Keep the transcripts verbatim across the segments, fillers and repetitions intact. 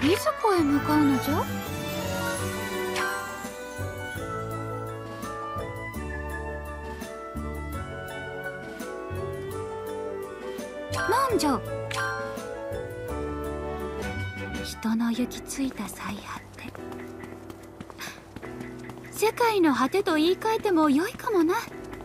いずこへ向かうのじゃ？なんじゃ。人の行き着いた最果て、世界の果てと言い換えてもよいかもな。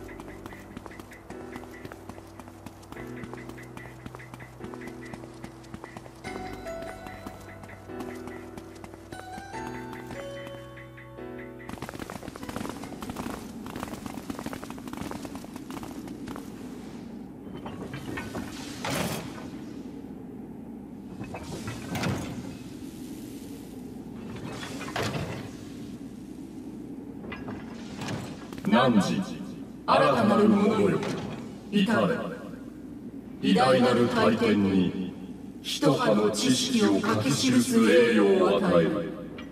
汝、新たなるものよ、至れ。偉大なる大天に一葉の知識を書き記す栄誉を与える。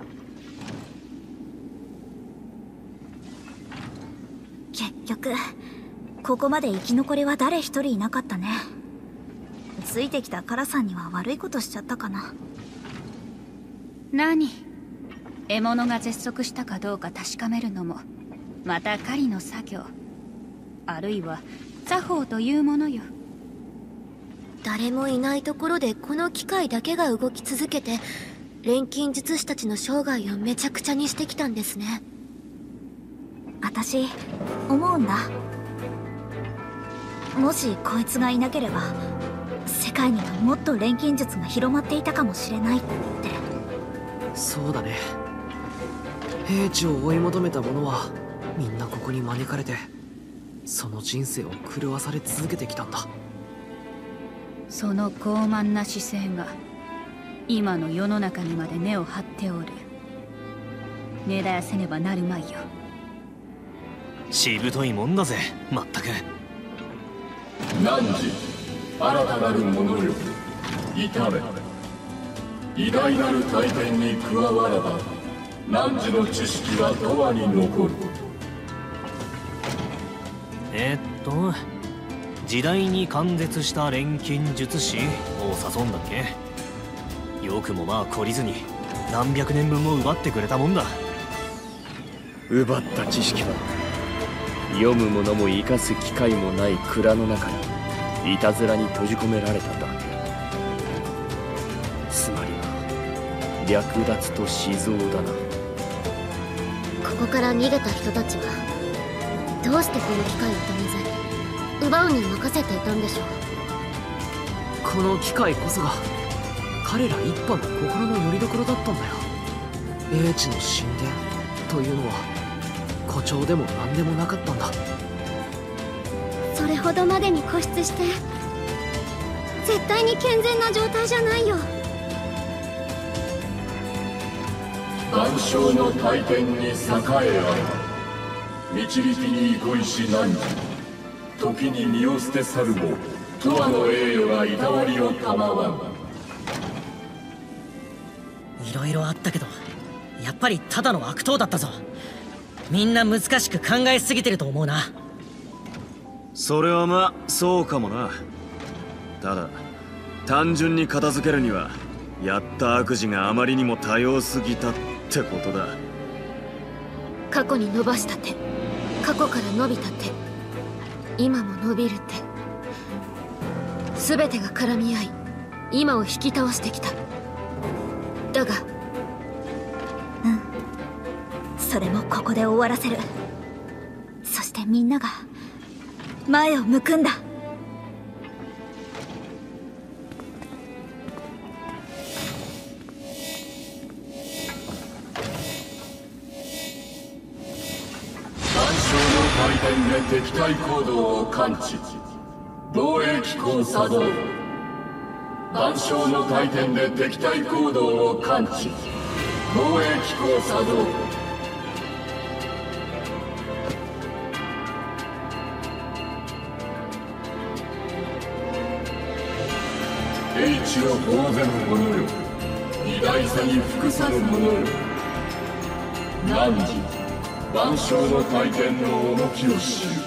結局ここまで生き残りは誰一人いなかったね。ついてきたカラさんには悪いことしちゃったかな。何、獲物が絶足したかどうか確かめるのもまた狩りの作業、あるいは作法というものよ。 誰もいないところでこの機械だけが動き続けて、錬金術師たちの生涯をめちゃくちゃにしてきたんですね。 私思うんだ。もしこいつがいなければ世界にはもっと錬金術が広まっていたかもしれないって。 そうだね。平地を追い求めた者はみんなここに招かれて、その人生を狂わされ続けてきたんだ。 その傲慢な姿勢が今の世の中にまで根を張っておる。根絶やせねばなるまいよ。 しぶといもんだぜ、まったく。 汝、新たなるものよ、至れ。偉大なる大天に加わらば汝の知識は永遠に残る。 えっと時代に感絶した錬金術師を誘うんだっけ。よくもまあ懲りずに何百年分も奪ってくれたもんだ。 奪った知識は読む者も生かす機会もない蔵の中にいたずらに閉じ込められただけ。つまりは略奪と死蔵だな。 ここから逃げた人たちはどうしてこの機械を止めず奪うに任せていたんでしょう。 この機械こそが彼ら一派の心の拠り所だったんだよ。英知の神殿というのは誇張でも何でもなかったんだ。 それほどまでに固執して絶対に健全な状態じゃないよ。 万象の大天に栄えあれ、導きに憩いし汝、時に身を捨て去るも永遠の栄誉がいたわりを賜わん。 いろいろあったけどやっぱりただの悪党だったぞ。みんな難しく考えすぎてると思うな。 それはまあそうかもな。ただ単純に片付けるにはやった悪事があまりにも多様すぎたってことだ。 過去に伸ばした手、過去から伸びた手、今も伸びる手、全てが絡み合い今を引き倒してきた。だがうん、それもここで終わらせる。そしてみんなが前を向くんだ。 大天で敵対行動を感知、防衛機構作動。万象の大天で敵対行動を感知、防衛機構作動。英知を報ぜぬ者よ、偉大さに服さぬ者よ。汝、万象の大天の重きを知る。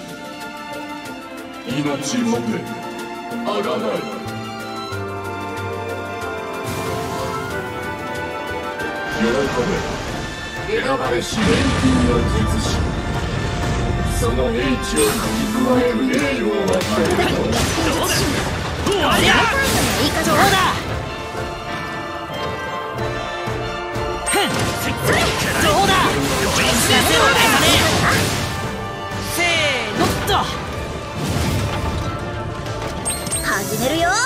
命もてあがない。 べ、選ばれし錬金の術師、その英知を書き加える栄誉を与える。 どうだいいかどうだどうだこいつが手を出たね。せーのっと始めるよ。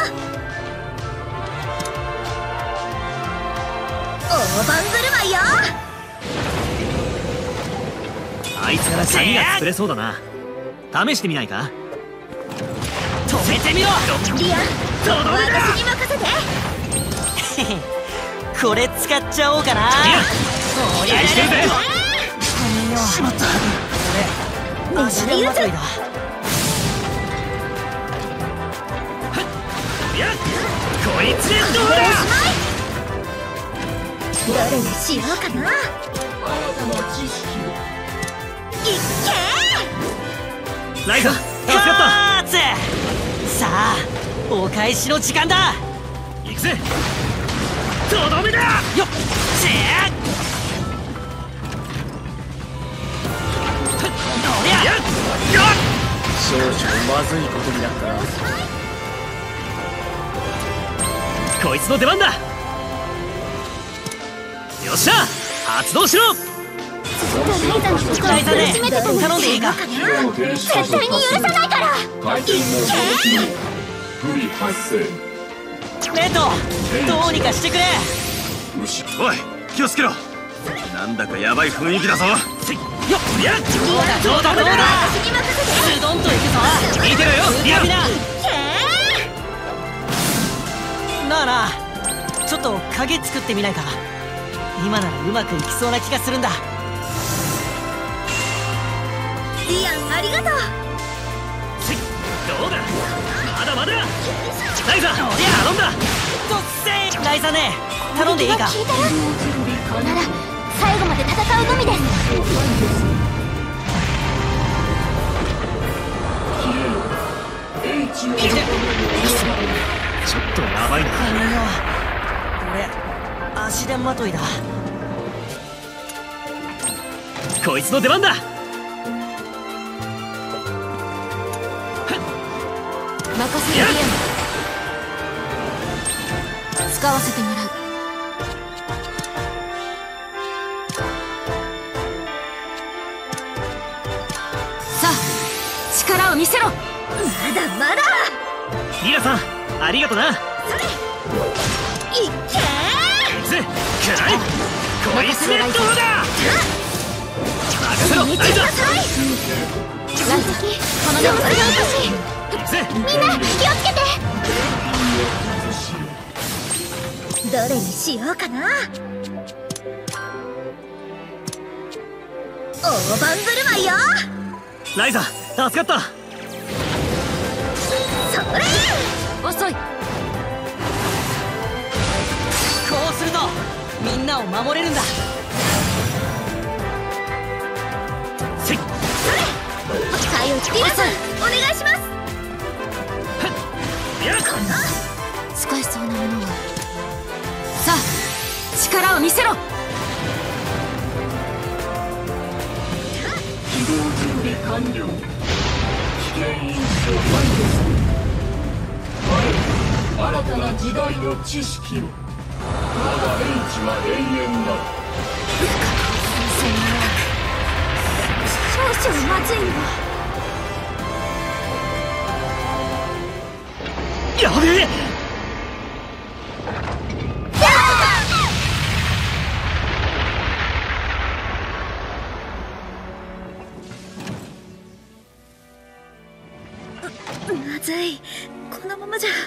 大盤振る舞いよ。 あいつから鍵が作れそうだな。試してみないか。 止めてみろリアン。私に任せてこれ使っちゃおうかな。おりゃしてるぜ。しまった。これ足手まといだ。こいつでどうだ。どれにしようかな。 新たな知識を。 いっけライザ助かった。 さあお返しの時間だ。 行くぜ。とどめだよっせーおりゃ少々まずいことになったな。 こいつの出番だ。よっしゃ発動しろ。 ライザね頼んでいいか。絶対に許さないから。 回転の動きを不利発生。 レッドどうにかしてくれ。 おい気をつけろ。なんだかヤバい雰囲気だぞ。 よっやっどうだどうだズドンといくぞ。 見てろよリアン。 なあなあちょっと影作ってみないか。今ならうまくいきそうな気がするんだ。リアンありがとう。 どうだまだまだ。ライザ頼んだ。 突然ライザね頼んでいいか。なら最後まで戦うのみです。 ちょっとやばいな。 これ足手まといだ。 こいつの出番だ。 任せるリアン。使わせてもらう。さあ力を見せろ。まだまだ。 リラさんありがとな。 いっけー。 いくぜくらい。こいつでどうだ。任せろライザ。 ライザこの邪魔がおかしい。みんな気をつけて。どれにしようかな。大盤振る舞いよ。 ライザ助かった。 それ遅い。こうするとみんなを守れるんだ。 せいそれカイオティラさんお願いします。使えそうなものは。さあ力を見せろ。 起動準備完了。危険因子を排除する。新たな時代の知識を。我が英知は永遠なる。 少々まずいわ。 やべえ。 まずいこのままじゃ。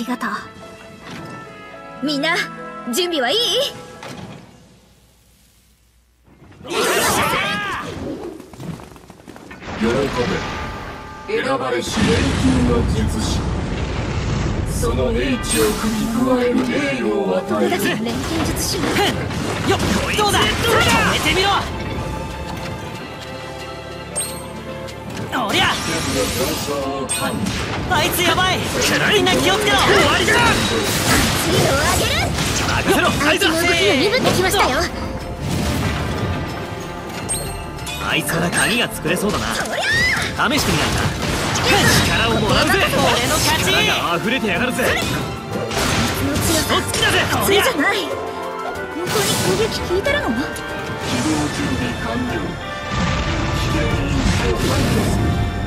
りがとう。みんな準備はいい？ 喜べ、選ばれし錬金の術師。その英知を組み加える栄誉を与える。 錬金術師はよっ、どうだ、止めてみろ。おりゃ、あいつやばい。みんな気をつけろ。終わりだ。 次を上げる。 任せろ。 あいつの動きが鈍ってきましたよ。 あいつから鍵が作れそうだな。試してみないか。力をもらうぜ。俺の勝ち。力が溢れてやがるぜ。 の強さとつきだぜ。 普通じゃない。本当に攻撃効いてるの？ 起動準備完了。危険因子を排除する。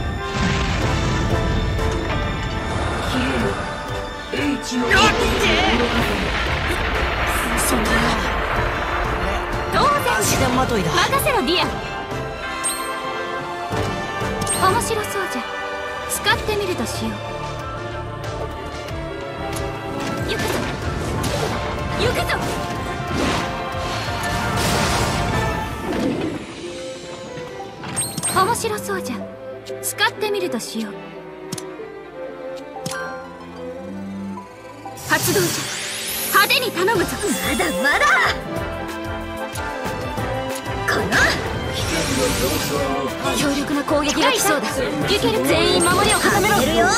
消えろ。英知を求める愚かそんな当然足手まといだ。 任せろディア。面白そうじゃ。使ってみるとしよう。行くぞ行くぞ。面白そうじゃ。使ってみるとしよう。発動じゃ。派手に頼むぞ。 まだまだ。この強力な攻撃が来そうだ。いける。全員守りを固めろ。 るよ。いっ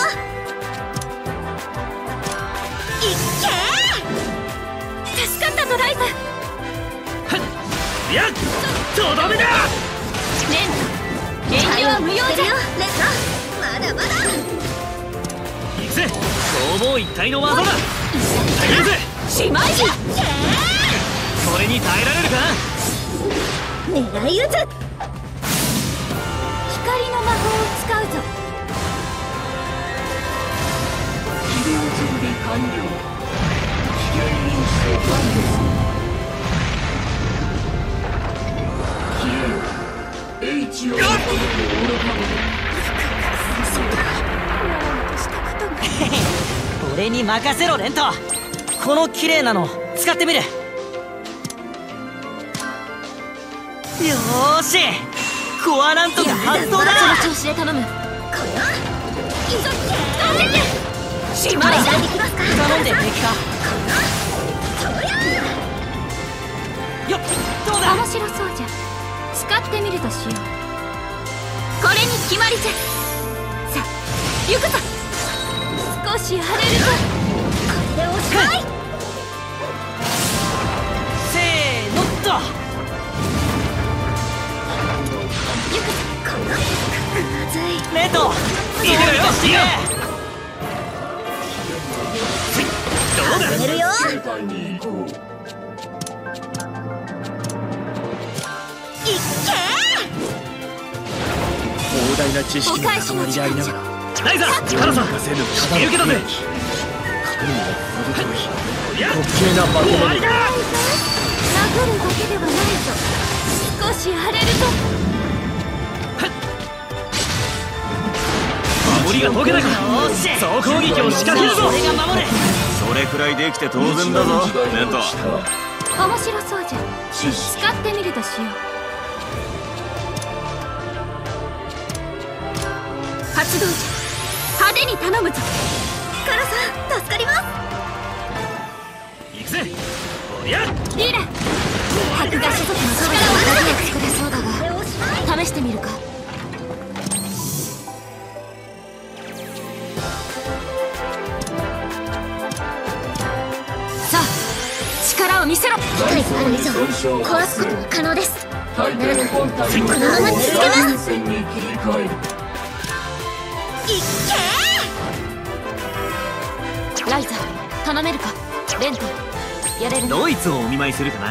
け。 助かったぞライザ。 いや、とどめだ。 レント、遠慮は無用じゃ。 レント、まだまだ。 行くぜ。攻防一体の技だ。耐えるぜ。 しまいじゃ。 それに耐えられるか。 狙い撃つ。 光の魔法を使うぞ。 起動準備完了。危険因子を排除する。消えろ。英知を求める愚か者。 俺に任せろレント。この綺麗なの使ってみる。よーし、コアラントが発動だ。 その調子で頼む。このいぞってしまいじゃ。 できますか。 頼んで平気か。よっ、どうだ。 面白そうじゃ。使ってみるとしよう。これに決まりじゃ。さあ行くぞ。少し荒れるぞ。 これでおしまい。 せーのっと。 行くぞ。このまずい。 レント、 いいよよ。いいよ。どうだ。 寝るよ。 生態に行こう。 いっ膨大な知識の塊でありながらライザ、カラさん、 せぬ引き受けたぜ。 神には程遠いいや、 滑稽な化け物終わりだ。 殴るだけではないぞ。少し荒れるぞ。 守りが解けたか。 よーし、 総攻撃を仕掛けるぞ。 俺が守る。 それくらいできて当然だぞレント。 面白そうじゃ。 知識。 使ってみるとしよう。発動じゃ。派手に頼むぞ。 カラさん助かります。 行くぜ。おりゃ。 リラ、白が所属の力を作れそうだこれがおしまい。 試してみるか。さあ力を見せろ。 機械がある以上壊すことは可能です。 大抵本体のこのまま続けます。 優先に切り替える。 いっライザ、頼めるか。レント、やれるな。 ドイツをお見舞いするかな。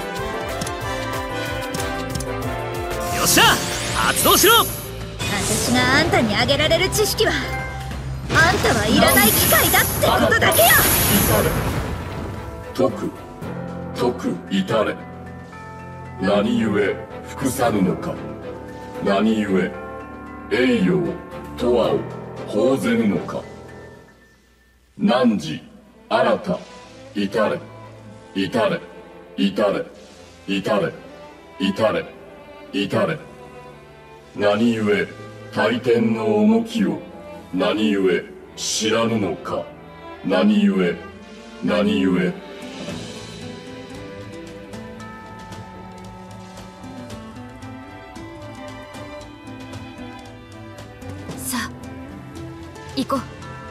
よっしゃ、発動しろ。 私があんたにあげられる知識はあんたはいらない機械だってことだけよ。 至れ。解く。解く至れ。何故服さぬのか。何故栄誉を永遠を報ぜぬのか。 汝、新た、至れ、至れ、至れ、至れ、至れ、至れ。何故、大天の重きを、何故、知らぬのか。何故、何故。 さあ、行こう。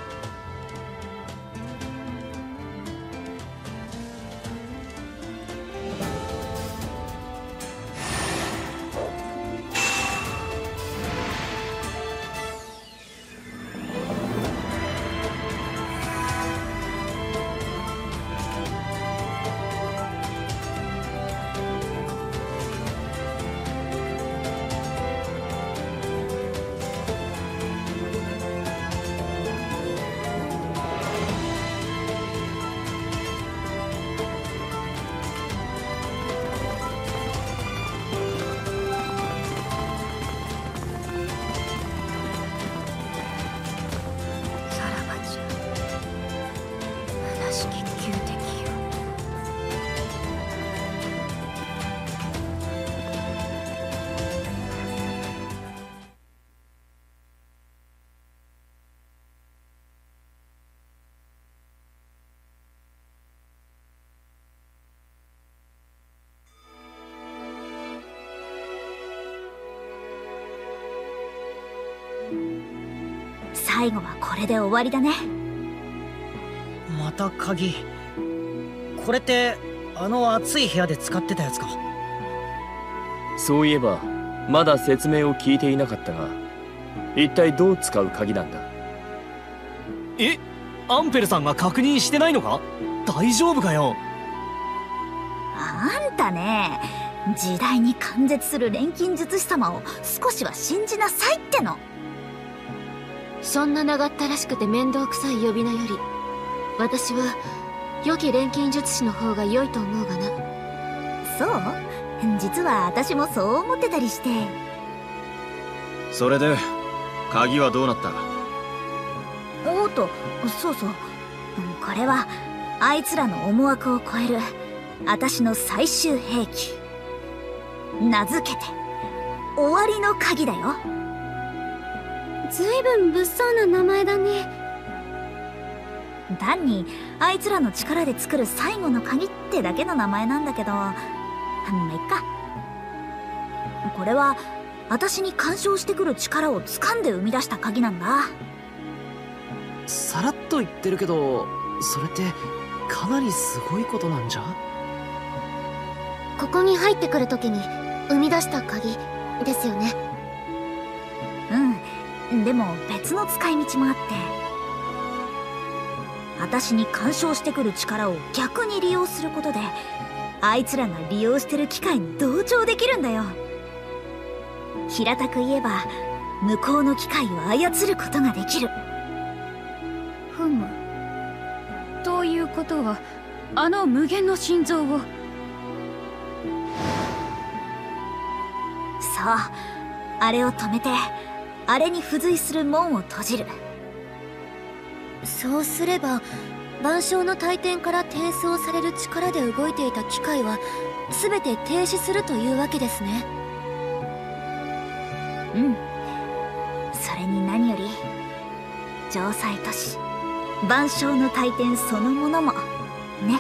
最後はこれで終わりだね。 また鍵。これってあの暑い部屋で使ってたやつか。 そういえばまだ説明を聞いていなかったが、一体どう使う鍵なんだ？ え、アンペルさんが確認してないのか？大丈夫かよ。 あんたね、時代に感絶する錬金術師様を少しは信じなさいっての。 そんな長ったらしくて面倒くさい呼び名より、私は良き錬金術師の方が良いと思うがな。 そう？実は私もそう思ってたりして。 それで鍵はどうなった？ おっと、そうそう、これはあいつらの思惑を超える私の最終兵器。名付けて終わりの鍵だよ。 ずいぶん物騒な名前だね。 単にあいつらの力で作る最後の鍵ってだけの名前なんだけど、まあいっか。これは私に干渉してくる力を掴んで生み出した鍵なんだ。 さらっと言ってるけど、それってかなりすごいことなんじゃ？ ここに入ってくるときに生み出した鍵ですよね。 うん、でも別の使い道もあって、私に干渉してくる力を逆に利用することで、あいつらが利用してる機械に同調できるんだよ。平たく言えば向こうの機械を操ることができる。 ふむ。ということはあの無限の心臓を。 そう、あれを止めてあれに付随する門を閉じる。 そうすれば万象の大天から転送される力で動いていた機械は全て停止するというわけですね。 うん。それに何より城塞都市万象の大天そのものもね。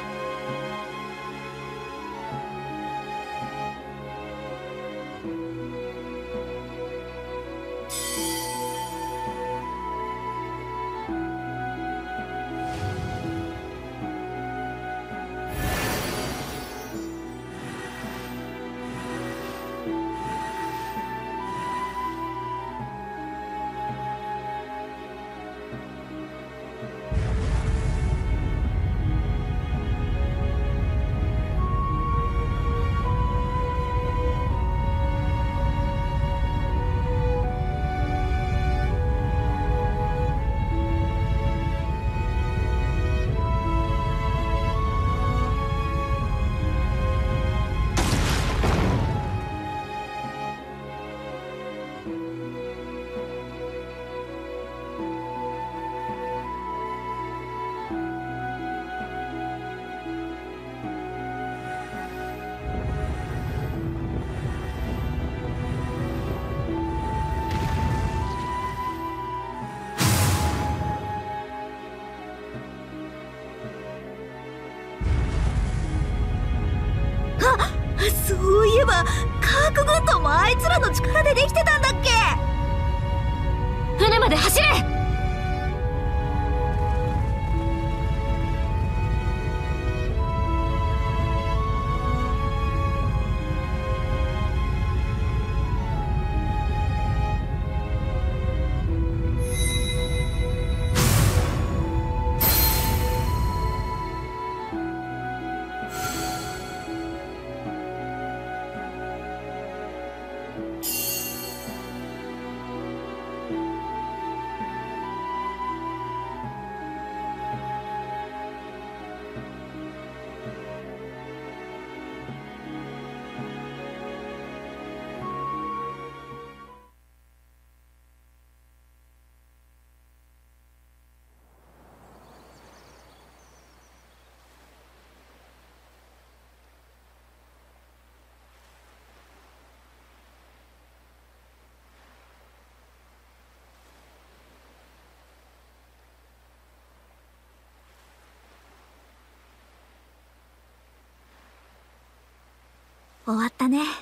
な科学軍団もあいつらの力でできてたんだっけ。 船まで走れ。 終わったね。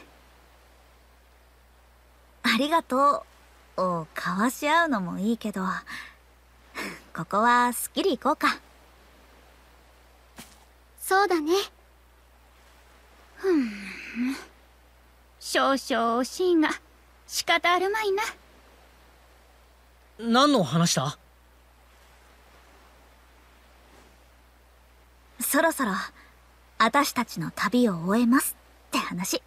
ありがとうを交わし合うのもいいけど、ここはすっきり行こうか。 そうだね。ふん、少々惜しいが仕方あるまいな。 何の話だ？ そろそろ私たちの旅を終えますって話。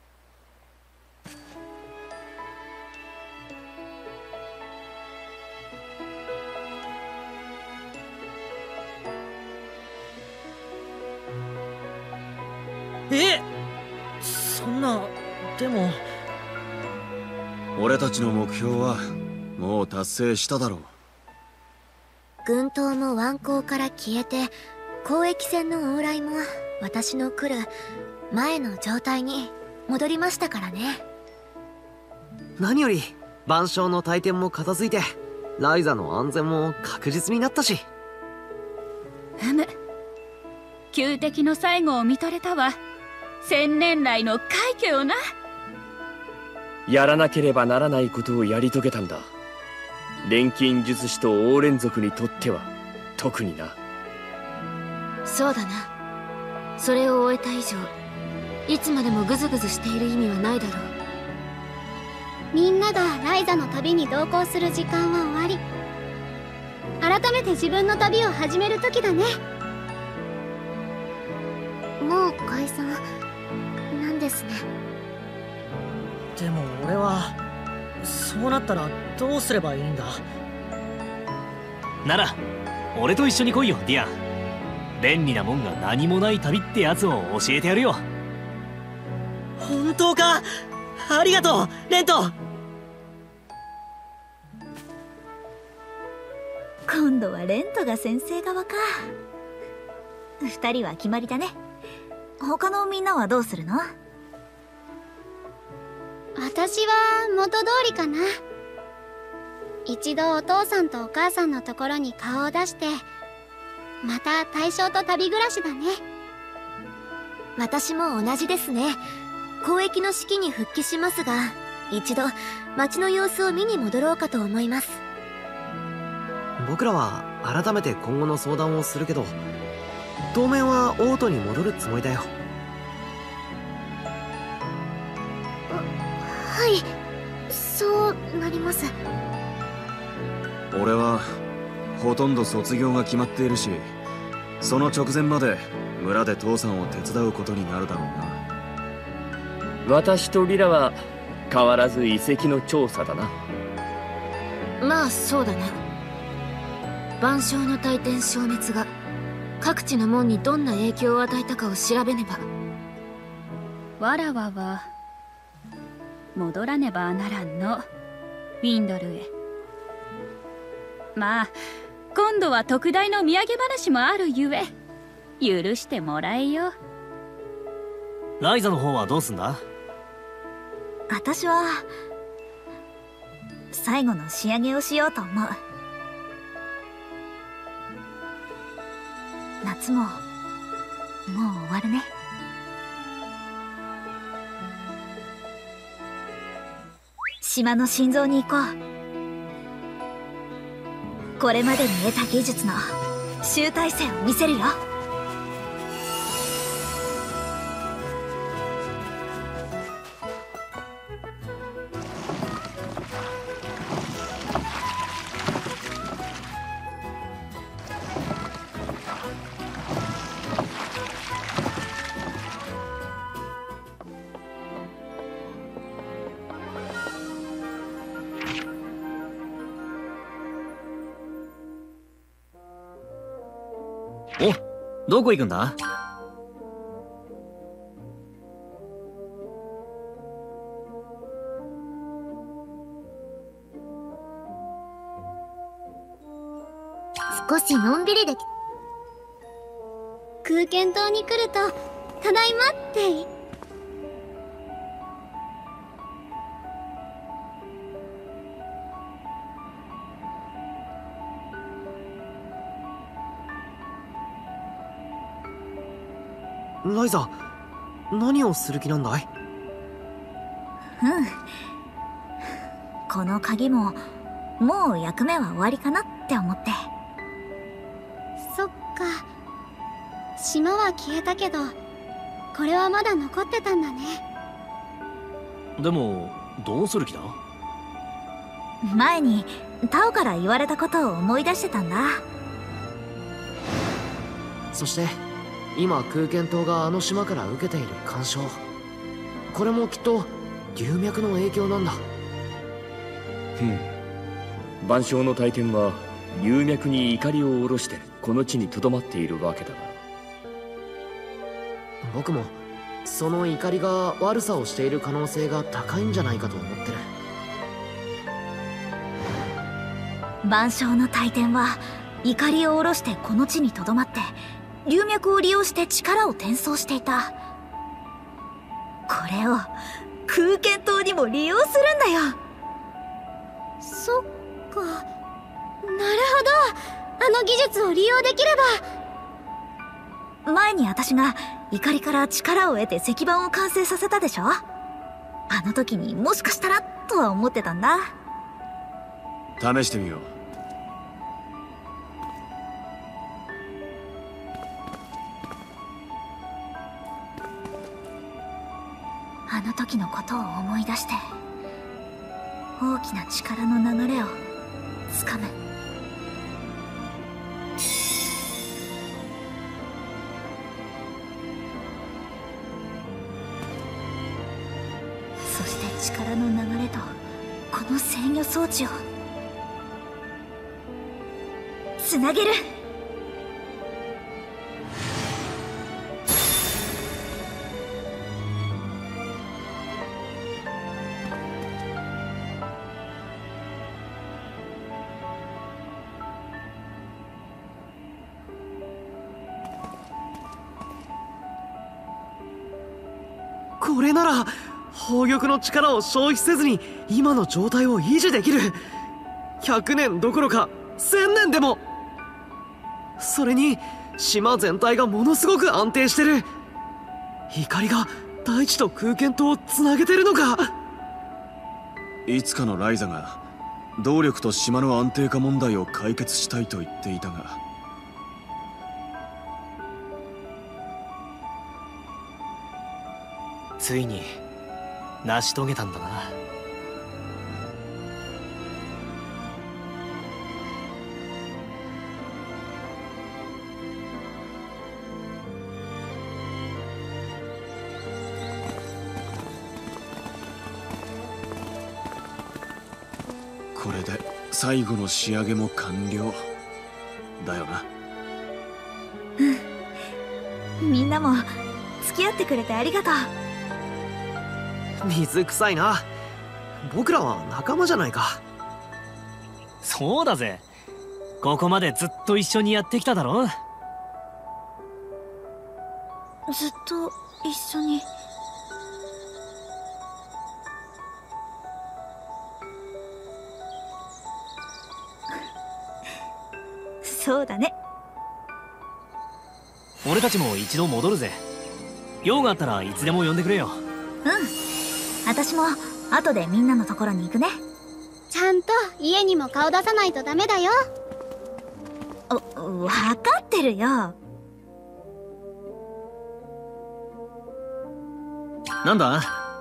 え？そんな、でも俺たちの目標はもう達成しただろう。 軍刀も湾口から消えて、交易船の往来も私の来る前の状態に戻りましたからね。 何より万象の大天も片付いて、ライザの安全も確実になったし。 ふむ、旧敵の最後を見とれたわ。千年来の快挙をな。 やらなければならないことをやり遂げたんだ。錬金術師と王連族にとっては特にな。 そうだな。それを終えた以上、いつまでもグズグズしている意味はないだろう。 みんながライザの旅に同行する時間は終わり、改めて自分の旅を始める時だね。もう解散なんですね。 でも俺はそうなったらどうすればいいんだ？ なら俺と一緒に来いよディア。便利なもんが何もない旅ってやつを教えてやるよ。 本当か？ありがとうレント。 今度はレントが先生側か。二人は決まりだね。他のみんなはどうするの？ 私は元通りかな。一度お父さんとお母さんのところに顔を出して、また大将と旅暮らしだね。私も同じですね。交易の式に復帰しますが、一度町の様子を見に戻ろうかと思います。 僕らは改めて今後の相談をするけど、当面はオートに戻るつもりだよ。 はい、そうなります。 俺はほとんど卒業が決まっているし、その直前まで村で父さんを手伝うことになるだろうな。 私とリラは変わらず遺跡の調査だな。 まあそうだな。万象の大天消滅が各地の門にどんな影響を与えたかを調べねば。 わらわは戻らねばならんの、ウィンドルへ。まあ今度は特大の土産話もあるゆえ許してもらえよ。 ライザの方はどうすんだ？ 私は最後の仕上げをしようと思う。夏ももう終わるね。 島の心臓に行こう。これまでに得た技術の集大成を見せるよ。 お、どこ行くんだ？ 少しのんびりでき、空間島に来ると「ただいま」ってライザ、何をする気なんだい？ うんこの鍵ももう役目は終わりかなって思って。 そっか、島は消えたけどこれはまだ残ってたんだね。 でもどうする気だ？ 前にタオから言われたことを思い出してたんだ。 そして今空間島があの島から受けている干渉、これもきっと龍脈の影響なんだ。 ふん、万象の大天は龍脈に怒りを下ろしてこの地に留まっているわけだが、 僕もその怒りが悪さをしている可能性が高いんじゃないかと思ってる。 万象の大天は怒りを下ろしてこの地に留まって龍脈を利用して力を転送していた。これを空間島にも利用するんだよ。 そっか、なるほど、あの技術を利用できれば。前に私が怒りから力を得て石板を完成させたでしょ。あの時にもしかしたらとは思ってたんだ。 試してみよう。 あの時のことを思い出して大きな力の流れをつかむ。そして力の流れとこの制御装置をつなげる。 これなら宝玉の力を消費せずに今の状態を維持できる。ひゃくねんどころかせんねんでも。それに島全体がものすごく安定してる。怒りが大地と空間とをつなげてるのか。 いつかのライザが動力と島の安定化問題を解決したいと言っていたが、 ついに成し遂げたんだな。 これで最後の仕上げも完了だよな。 うん、みんなも付き合ってくれてありがとう。 水臭いな。僕らは仲間じゃないか。 そうだぜ、ここまでずっと一緒にやってきただろ。 ずっと一緒に。そうだね。 俺たちも一度戻るぜ。用があったらいつでも呼んでくれよ。 うん、私も後でみんなのところに行くね。 ちゃんと家にも顔出さないとダメだよ。 お、分かってるよ。 なんだ？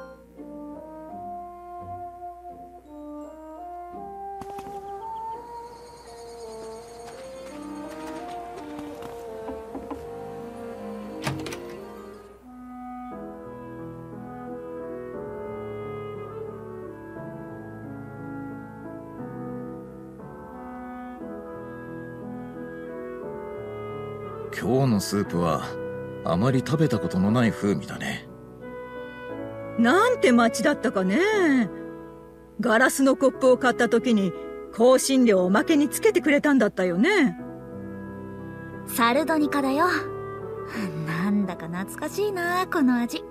今日のスープはあまり食べたことのない風味だね。 なんて街だったかね。ガラスのコップを買った時に香辛料をおまけにつけてくれたんだったよね。 サルドニカだよ。なんだか懐かしいな、この味。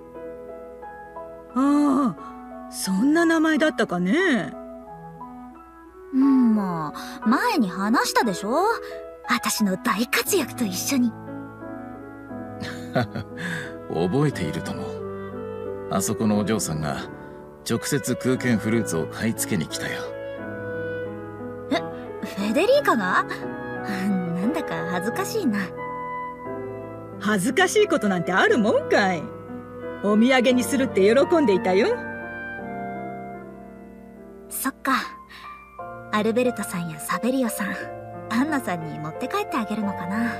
ああ、そんな名前だったかね。 うん、もう前に話したでしょ、私の大活躍と一緒に。 覚えているとも。あそこのお嬢さんが直接空間フルーツを買い付けに来たよ。 え、フェデリーカが？なんだか恥ずかしいな。 恥ずかしいことなんてあるもんかい。お土産にするって喜んでいたよ。 そっか。アルベルトさんやサベリオさん、アンナさんに持って帰ってあげるのかな。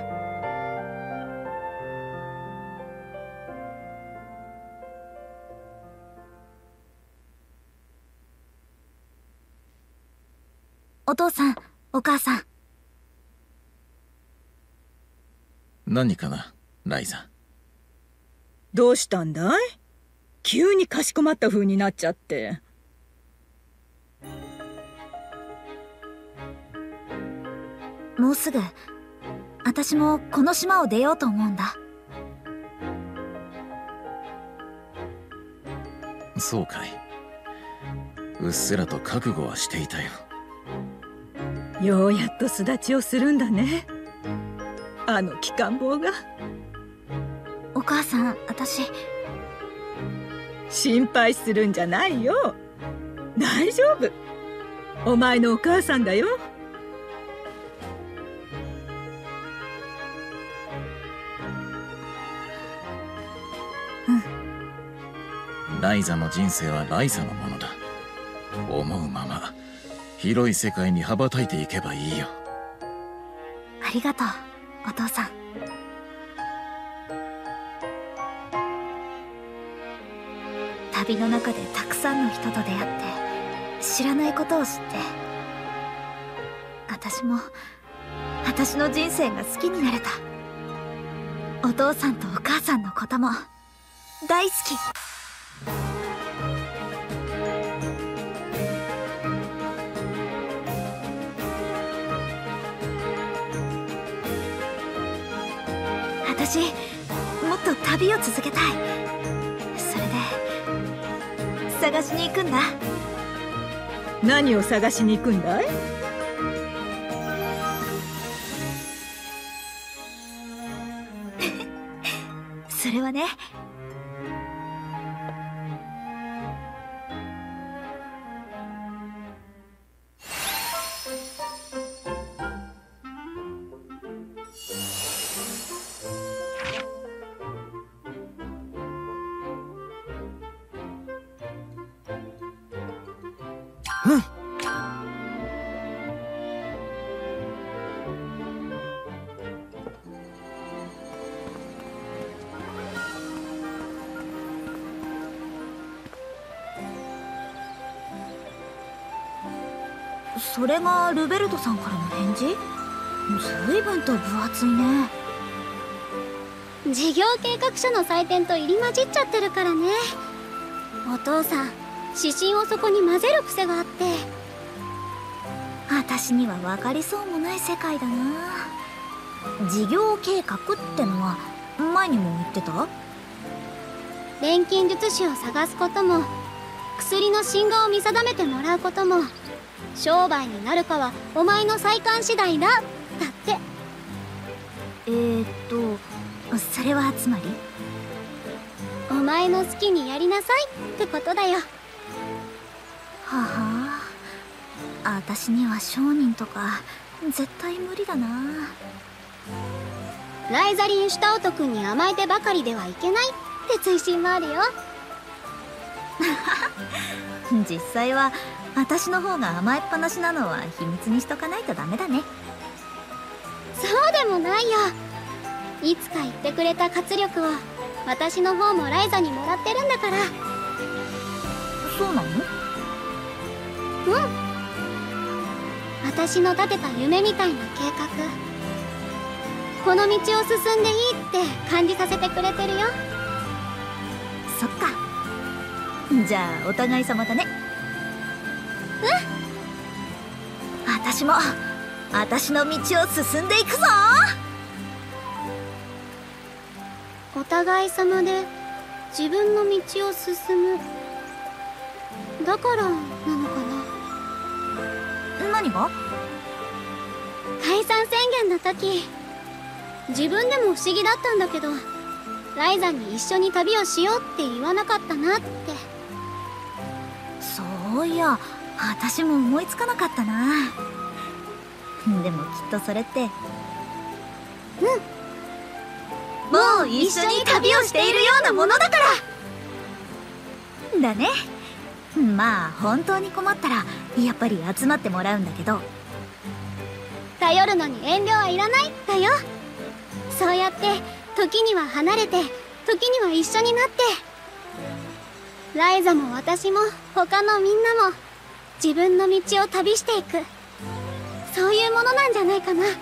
お父さん、お母さん。 何かな、ライザ。 どうしたんだい？急にかしこまった風になっちゃって。 もうすぐ私もこの島を出ようと思うんだ。 そうかい。うっすらと覚悟はしていたよ。 ようやっと巣立ちをするんだね、あの機関棒が。 お母さん、私心配するんじゃないよ。大丈夫。お前のお母さんだよ。 ライザの人生はライザのものだ。思うまま広い世界に羽ばたいていけばいいよ。 ありがとう、お父さん。旅の中でたくさんの人と出会って知らないことを知って、私も私の人生が好きになれた。お父さんとお母さんのことも大好き。私もっと旅を続けたい。それで探しに行くんだ。 何を探しに行くんだい？ それはね、それがルベルトさんからの返事？随分と分厚いね。 事業計画書の採点と入り混じっちゃってるからね。お父さん、指針をそこに混ぜる癖があって。 私には分かりそうもない世界だな。事業計画ってのは前にも言ってた？ 錬金術師を探すことも、薬の真贋を見定めてもらうことも、商売になるかはお前の才感次第だ、だって。 えーっとそれはつまり、 お前の好きにやりなさいってことだよ。 はあ、私には商人とか絶対無理だな。 ライザリン・シュタウト君に甘えてばかりではいけないって追伸もあるよ。 実際は私の方が甘えっぱなしなのは秘密にしとかないとダメだね。 そうでもないよ。いつか言ってくれた活力を私の方もライザにもらってるんだから。 そうなの？ うん。私の立てた夢みたいな計画、この道を進んでいいって感じさせてくれてるよ。 そっか。じゃあお互い様だね。うん。私も私の道を進んでいくぞ。 お互い様で自分の道を進む、だからなのかな。 何が？ 解散宣言の時、自分でも不思議だったんだけど、ライザに一緒に旅をしようって言わなかったなって。 そういや、私も思いつかなかったな。でもきっとそれって、 うん、 もう一緒に旅をしているようなものだからだね。まあ本当に困ったらやっぱり集まってもらうんだけど、 頼るのに遠慮はいらないだよ。そうやって時には離れて時には一緒になって、ライザも私も他のみんなも自分の道を旅していく、そういうものなんじゃないかな。うん。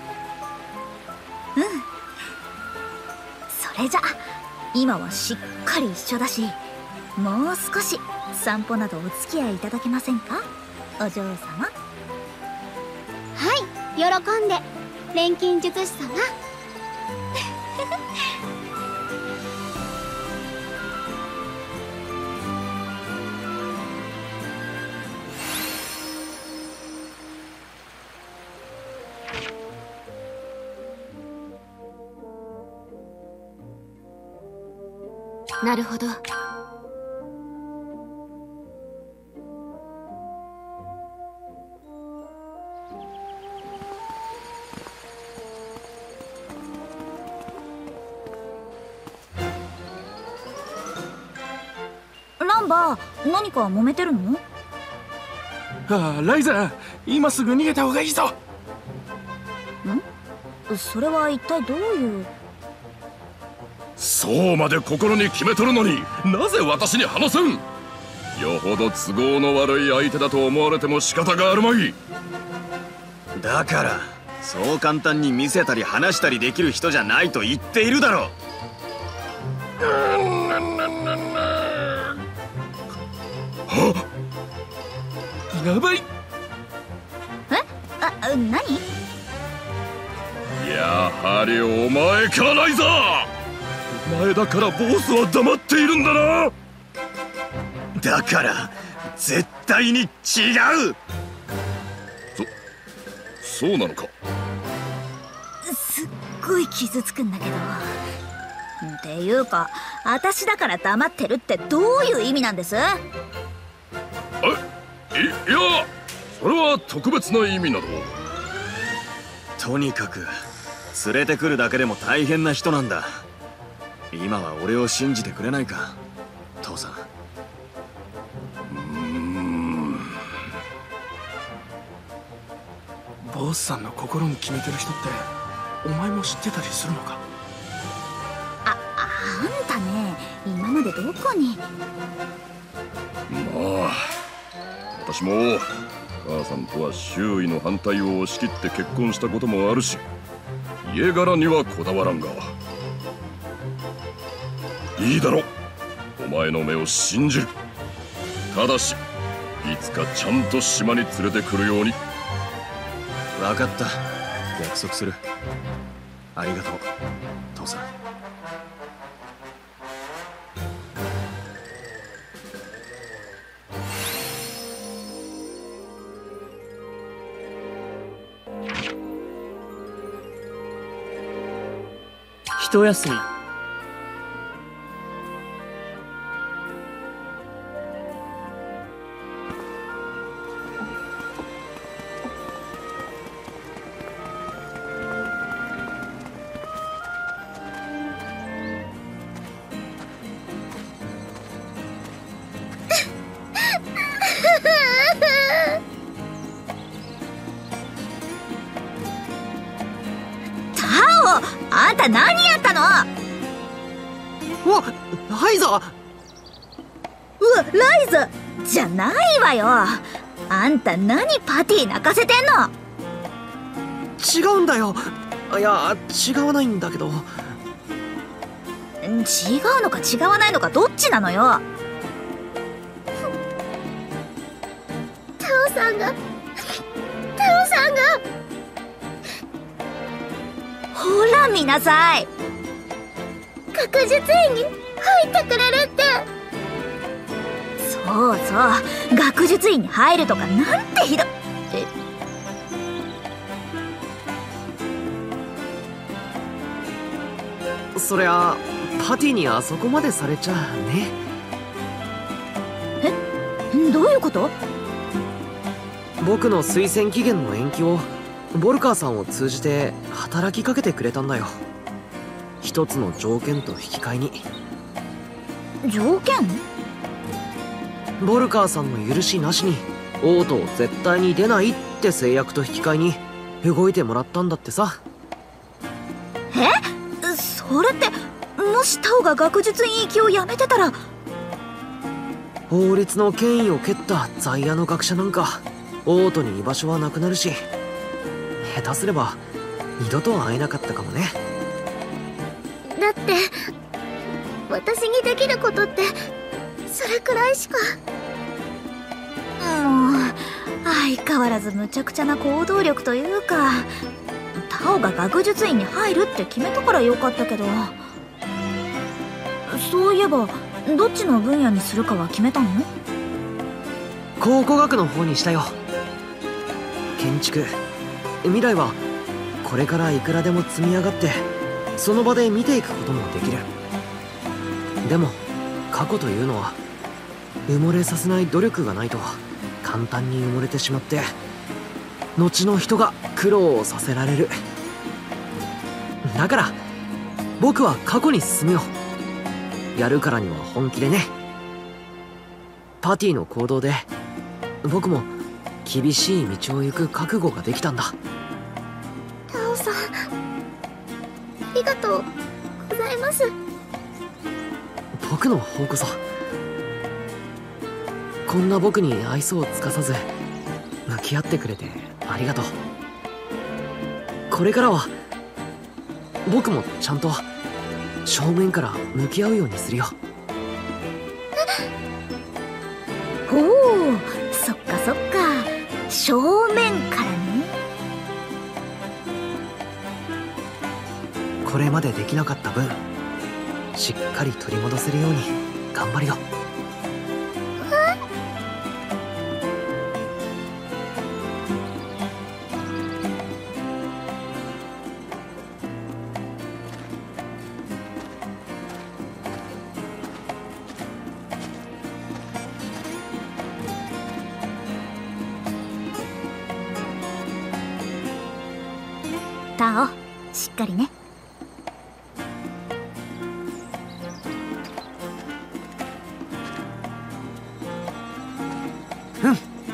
それじゃ今はしっかり一緒だし、もう少し散歩などお付き合いいただけませんか、お嬢様。 はい、喜んで、錬金術師様。 なるほど。 ランバー、何か揉めてるの？ ああ、ライザ、今すぐ逃げた方がいいぞ。 ん？それは一体どういう？ そうまで心に決めとるのに、なぜ私に話せん？よほど都合の悪い相手だと思われても仕方があるまい。 だからそう簡単に見せたり話したりできる人じゃないと言っているだろう。 はっ、 やばい。 え？あ、何？ やはりお前か、ライザー。お前だからボスは黙っているんだな。 だから絶対に違う。 そそうなのか。 すっごい傷つくんだけど。っていうか、私だから黙ってるってどういう意味なんです？ え、い、いや、それは特別な意味など。 とにかく連れてくるだけでも大変な人なんだ。今は俺を信じてくれないか、父さん。 うーん。 ボスさんの心に決めてる人ってお前も知ってたりするのか？ あ、あんたね、今までどこに？ まあ、私も母さんとは周囲の反対を押し切って結婚したこともあるし、家柄にはこだわらんが。いいだろう、お前の目を信じる。ただしいつかちゃんと島に連れてくるように。 分かった、約束する。ありがとう、父さん。 一休み。 あんた何やったの？ うわ、ライザ！うわ、 ライザじゃないわよ。あんた何パティ泣かせてんの？ 違うんだよ。いや、違わないんだけど。 違うのか違わないのかどっちなのよ。 タオさんがタオさんがほら見なさい。 学術院に入ってくれるって。 そうそう、学術院に入るとかなんてひどえそりゃパティにあそこまでされちゃね。 え、どういうこと？ 僕の推薦期限の延期をボルカーさんを通じて働きかけてくれたんだよ。一つの条件と引き換えに。 条件？ ボルカーさんの許しなしに王都を絶対に出ないって制約と引き換えに動いてもらったんだってさ。 え？それってもしタオが学術院行きをやめてたら。 法律の権威を蹴った在野の学者なんか王都に居場所はなくなるし、下手すれば二度と会えなかったかもね。 だって私にできることってそれくらいしか。 もう相変わらず無茶苦茶な行動力というか、タオが学術院に入るって決めたからよかったけど。そういえばどっちの分野にするかは決めたの？ 考古学の方にしたよ。建築未来はこれからいくらでも積み上がってその場で見ていくこともできる。でも過去というのは埋もれさせない努力がないと簡単に埋もれてしまって、後の人が苦労をさせられる。だから僕は過去に進むよ。やるからには本気でね。パティの行動で僕も厳しい道を行く覚悟ができたんだ。 タオさん、ありがとうございます。 僕の方こそ。こんな僕に愛想を尽かさず向き合ってくれてありがとう。これからは僕もちゃんと正面から向き合うようにするよ。 ほう、そっかそっか、正面からね。 これまでできなかった分しっかり取り戻せるように頑張るよ。 タオ、しっかりね。 うん。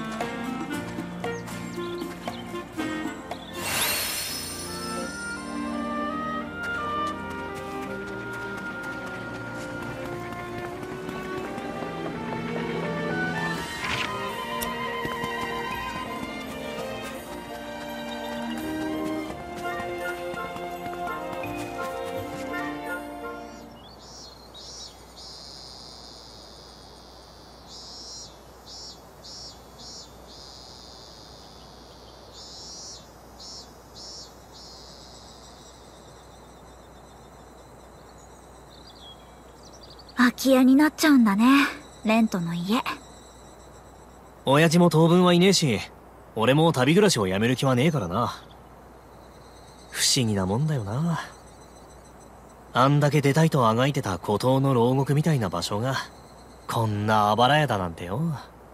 空き家になっちゃうんだね、レントの家。 親父も当分はいねえし、俺も旅暮らしをやめる気はねえからな。不思議なもんだよな。あんだけ出たいとあがいてた孤島の牢獄みたいな場所がこんなあばら屋だなんてよ。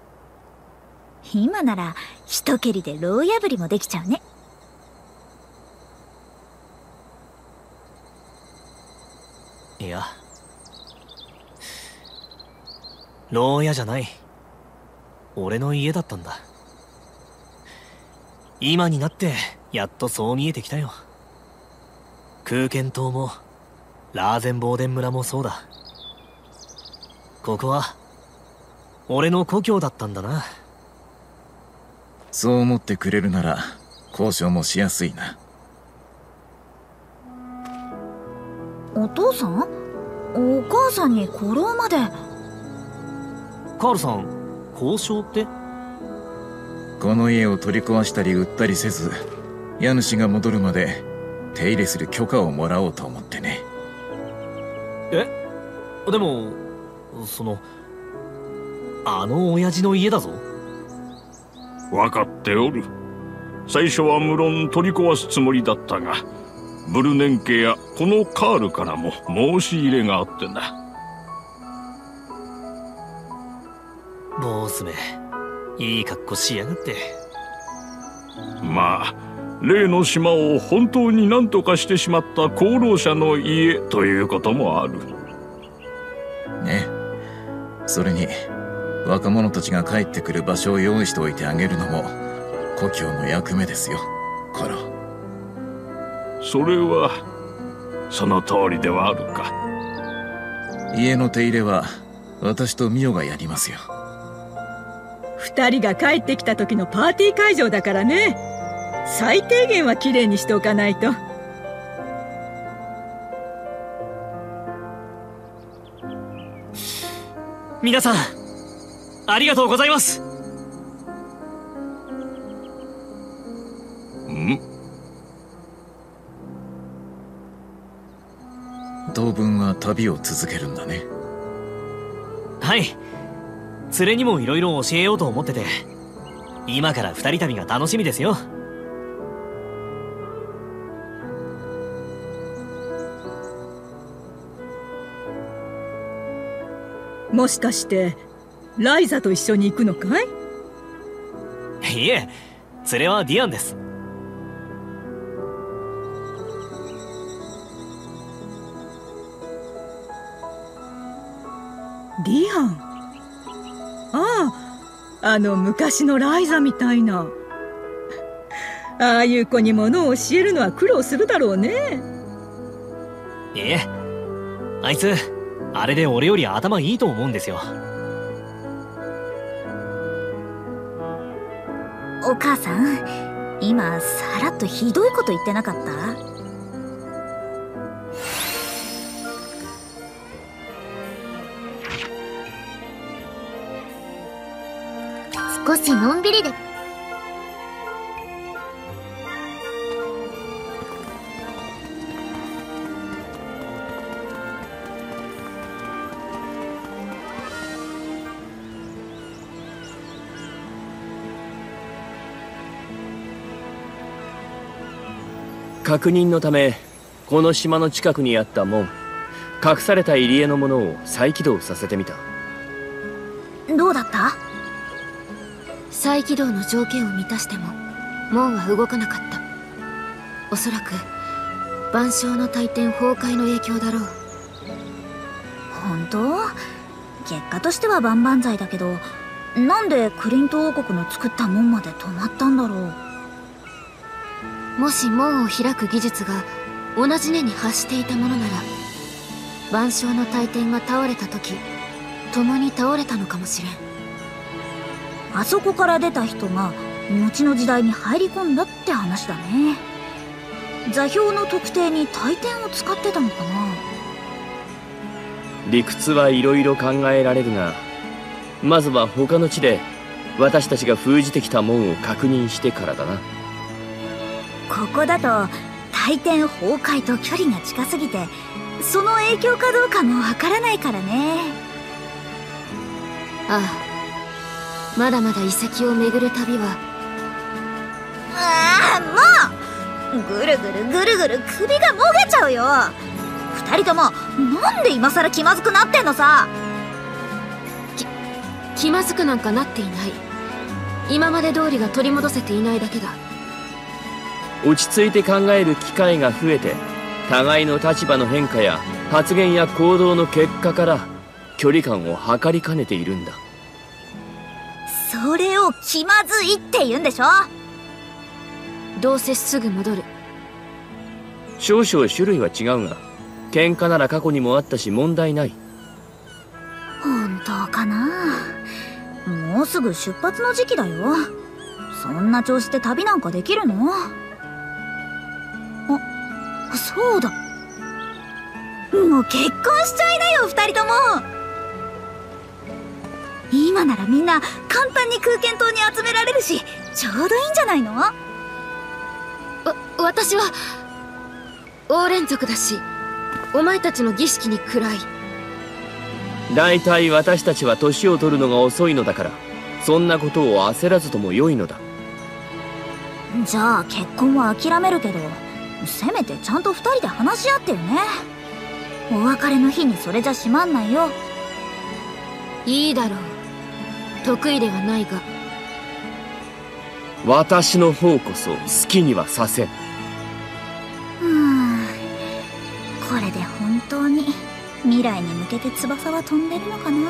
今なら一蹴りで牢破りもできちゃうね。 いや、牢屋じゃない、俺の家だったんだ。今になってやっとそう見えてきたよ。 空間島もラーゼンボーデン村もそうだ。ここは俺の故郷だったんだな。 そう思ってくれるなら交渉もしやすいな。 お父さん？お母さんに古老まで。 カールさん、交渉って？ この家を取り壊したり売ったりせず、家主が戻るまで手入れする許可をもらおうと思ってね。 え？でもそのあの親父の家だぞ。 分かっておる。最初は無論取り壊すつもりだったが、ブルネン家やこのカールからも申し入れがあってな。 ボスめ、いい格好しやがって。 まあ例の島を本当に何とかしてしまった功労者の家ということもあるね。それに若者たちが帰ってくる場所を用意しておいてあげるのも故郷の役目ですよ、コロ。 それはその通りではあるか。 家の手入れは私とミオがやりますよ。 二人が帰ってきた時のパーティー会場だからね。最低限はきれいにしておかないと。 皆さんありがとうございます。 ん？ 当分は旅を続けるんだね。 はい、連れにもいろいろ教えようと思ってて、今から二人旅が楽しみですよ。 もしかしてライザと一緒に行くのかい？ いえ、連れはディアンです。 ディアン？ああ、あの昔のライザみたいな。ああいう子に物を教えるのは苦労するだろうね。 いえ、あいつあれで俺より頭いいと思うんですよ。 お母さん、今さらっとひどいこと言ってなかった？ 少しのんびりで。 確認のためこの島の近くにあった門、隠された入り江のものを再起動させてみた。 どうだった？ 再起動の条件を満たしても門は動かなかった。おそらく万象の大天崩壊の影響だろう。 本当？結果としては万々歳だけど、なんでクリント王国の作った門まで止まったんだろう。 もし門を開く技術が同じ根に発していたものなら、万象の大天が倒れた時共に倒れたのかもしれん。 あそこから出た人が後の時代に入り込んだって話だね。座標の特定に大天を使ってたのかな。 理屈はいろいろ考えられるが、まずは他の地で私たちが封じてきた門を確認してからだな。 ここだと大天崩壊と距離が近すぎて、その影響かどうかもわからないからね。 ああ、まだまだ遺跡を巡る旅は。 ああ、もうぐるぐるぐるぐる首がもげちゃうよ。二人ともなんで今さら気まずくなってんのさ。 き気まずくなんかなっていない。今まで通りが取り戻せていないだけだ。 落ち着いて考える機会が増えて、互いの立場の変化や発言や行動の結果から距離感を測りかねているんだ。 それを気まずいって言うんでしょ。 どうせすぐ戻る。 少々種類は違うが喧嘩なら過去にもあったし問題ない。 本当かな。もうすぐ出発の時期だよ。そんな調子で旅なんかできるの？あ、そうだ。もう結婚しちゃいなよ、二人とも。今ならみんな簡単に空間島に集められるし、ちょうどいいんじゃないの？わ、 私は王連族だし、お前たちの儀式に暗い。 だいたい私たちは年を取るのが遅いのだから、そんなことを焦らずとも良いのだ。 じゃあ結婚は諦めるけど、せめてちゃんと二人で話し合ってよね。お別れの日にそれじゃしまんないよ。 いいだろう。得意ではないが。 私の方こそ好きにはさせん。 うーん、これで本当に未来に向けて翼は飛んでるのかな。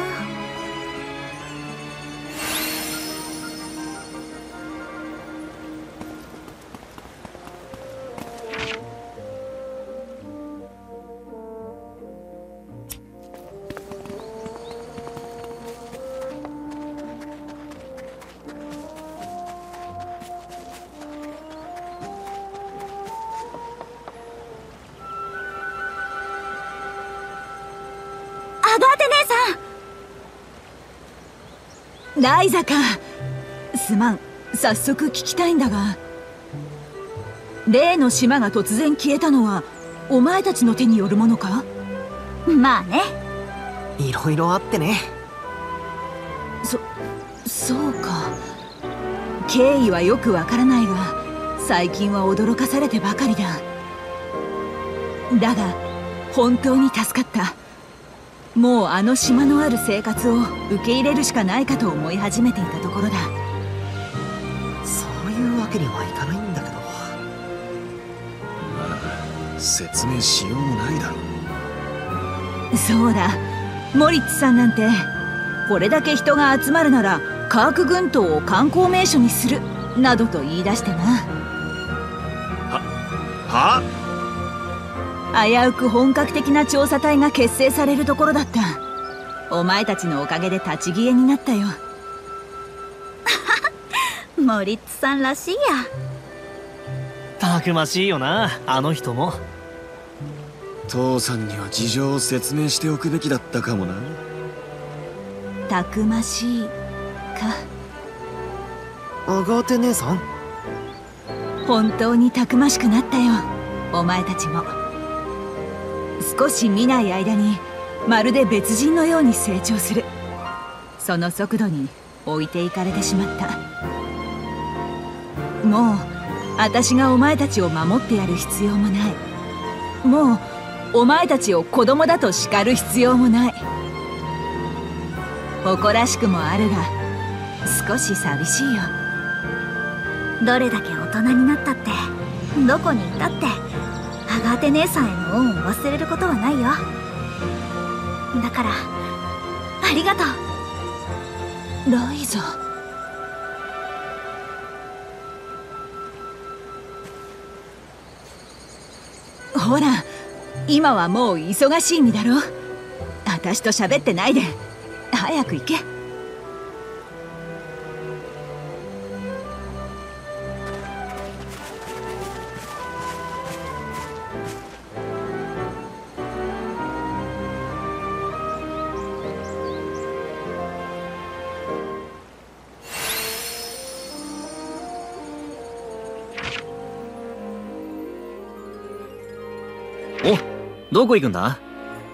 アガーテ姉さん。 ライザか。すまん、早速聞きたいんだが、例の島が突然消えたのはお前たちの手によるものか？ まあね。 いろいろあってね。 そ、そうか。経緯はよくわからないが、最近は驚かされてばかりだ。だが本当に助かった。もうあの島のある生活を受け入れるしかないかと思い始めていたところだ。 そういうわけにはいかないんだけど。 まあ説明しようもないだろう。そうだ、モリッツさんなんてこれだけ人が集まるならカーク群島を観光名所にするなどと言い出してな。 はは危うく本格的な調査隊が結成されるところだった。お前たちのおかげで立ち消えになったよ。 モリッツさんらしいや。 たくましいよな、あの人も。 父さんには事情を説明しておくべきだったかもな。 たくましいか。 アガーテ姉さん、 本当にたくましくなったよ、お前たちも。少し見ない間にまるで別人のように成長する。その速度に置いていかれてしまった。もう私がお前たちを守ってやる必要もない。もうお前たちを子供だと叱る必要もない。誇らしくもあるが少し寂しいよ。 どれだけ大人になったって、どこにいたってアガーテ姉さんへの恩を忘れることはないよ。だからありがとう、 ライザ。ほら、今はもう忙しい身だろ。私と喋ってないで早く行け。 お、どこ行くんだ？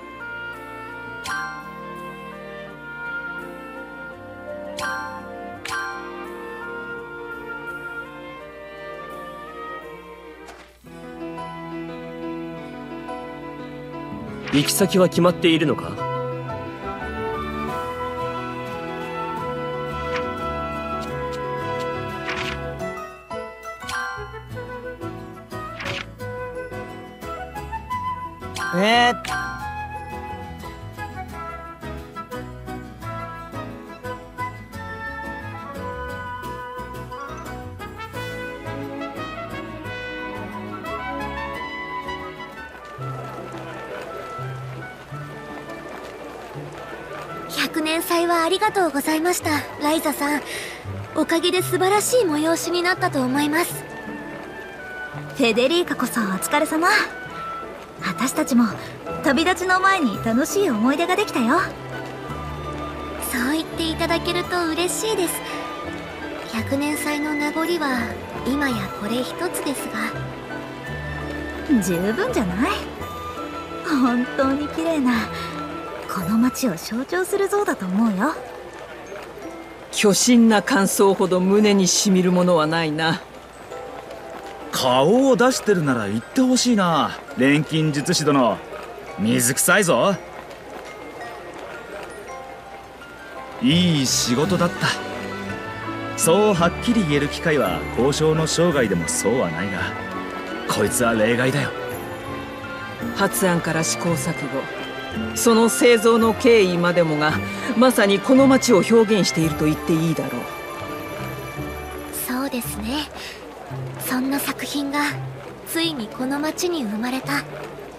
行き先は決まっているのか？ えーひゃくねん祭はありがとうございました、ライザさん。おかげで素晴らしい催しになったと思います。 フェデリーカこそお疲れ様。私たちも旅立ちの前に楽しい思い出ができたよ。 そう言っていただけると嬉しいです。ひゃくねん祭の名残は今やこれ一つですが。 十分じゃない？本当に綺麗な、この街を象徴する像だと思うよ。 巨神な感想ほど胸にしみるものはないな。 顔を出してるなら言ってほしいな、錬金術師殿。水臭いぞ。いい仕事だった。そうはっきり言える機会は交渉の生涯でもそうはないが、こいつは例外だよ。 発案から試行錯誤、その製造の経緯までもがまさにこの街を表現していると言っていいだろう。 そうですね。そんな作品がついにこの街に生まれた。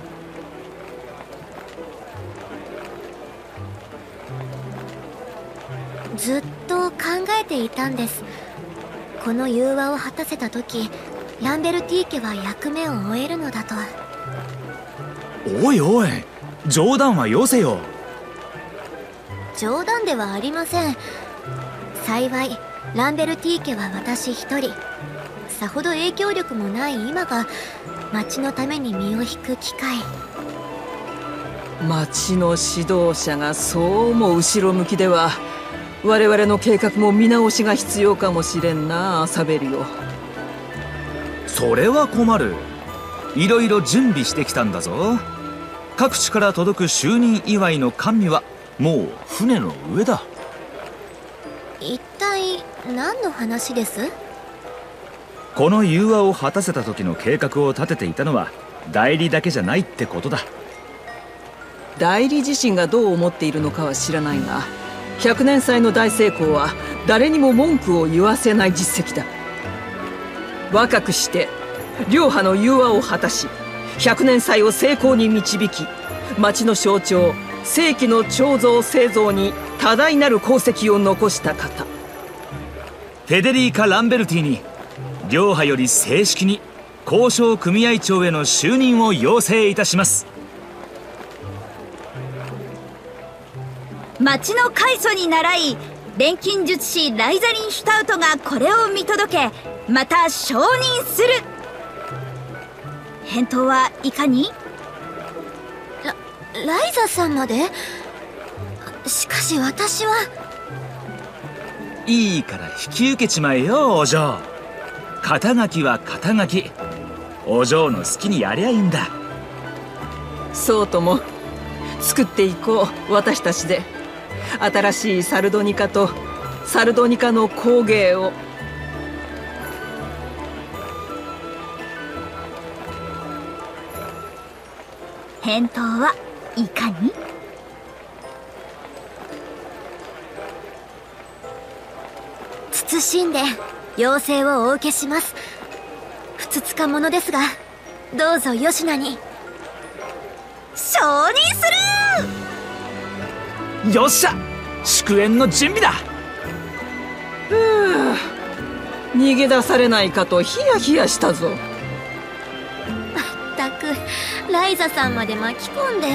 ずっと考えていたんです。この融和を果たせた時、ランベルティー家は役目を終えるのだと。 おいおい、冗談はよせよ。 冗談ではありません。幸いランベルティー家は私一人、さほど影響力もない今が町のために身を引く機会。 町の指導者がそうも後ろ向きでは、我々の計画も見直しが必要かもしれんな、サベリオ。 それは困る。いろいろ準備してきたんだぞ。各地から届く就任祝いの甘味はもう船の上だ。 一体何の話です？ この融和を果たせた時の計画を立てていたのは代理だけじゃないってことだ。 代理自身がどう思っているのかは知らないが、ひゃくねん祭の大成功は誰にも文句を言わせない実績だ。若くして両派の融和を果たし、ひゃくねん祭を成功に導き、町の象徴世紀の彫像製造に多大なる功績を残した方、 フェデリーカ・ランベルティに両派より正式に交渉組合長への就任を要請いたします。 町の開祖に倣い、錬金術師ライザリン・シュタウトがこれを見届け、また承認する。返答はいかに？ ラ、ライザさんまで？しかし私は。 いいから引き受けちまえよ、お嬢。肩書きは肩書き。お嬢の好きにやりゃいいんだ。 そうとも。作っていこう、私たちで。新しいサルドニカとサルドニカの工芸を。 返答はいかに？ 謹んで要請をお受けします。ふつつかものですが、どうぞ吉名に。 承認する！ よっしゃ、祝宴の準備だ。 ふう、逃げ出されないかとヒヤヒヤしたぞ。 まったくライザさんまで巻き込んで。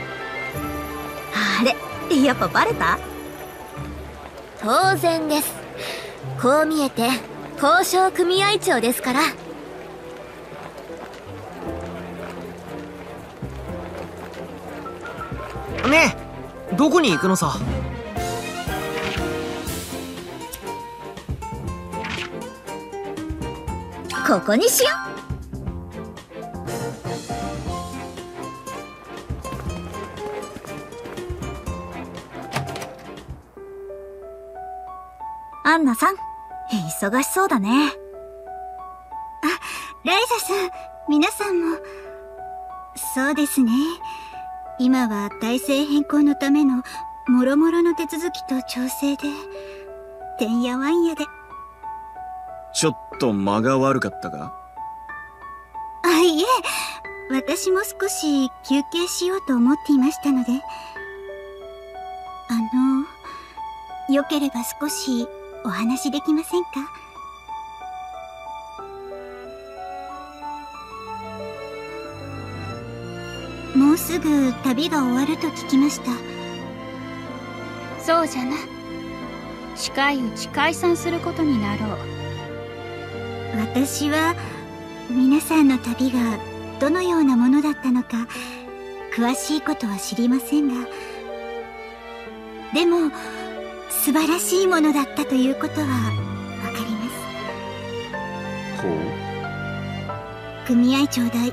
あれ、やっぱバレた？ 当然です。こう見えて交渉組合長ですから。 ねえ、どこに行くのさ。 ここにしよう。アンナさん、忙しそうだね。 あ、ライザさん、皆さんも。そうですね。今は体制変更のためのもろもろの手続きと調整で、てんやわんやで。 ちょっと間が悪かったか？ あ、いえ、私も少し休憩しようと思っていましたので。 あの、よければ少しお話できませんか？もうすぐ旅が終わると聞きました。 そうじゃな。近いうち解散することになろう。 私は皆さんの旅がどのようなものだったのか詳しいことは知りませんが、でも素晴らしいものだったということはわかります。 ほう。組合長代、いえ、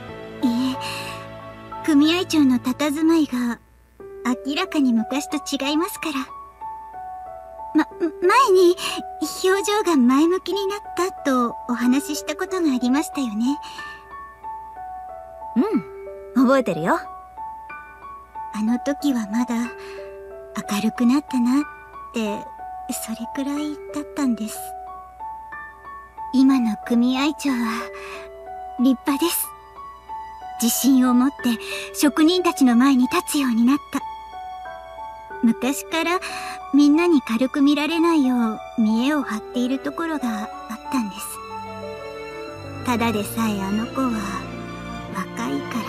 組合長の佇まいが明らかに昔と違いますから。ま、前に表情が前向きになったとお話ししたことがありましたよね。 うん、覚えてるよ。 あの時はまだ明るくなったなって、それくらいだったんです。今の組合長は立派です。自信を持って職人たちの前に立つようになった。昔からみんなに軽く見られないよう見栄を張っているところがあったんです。ただでさえあの子は若いから。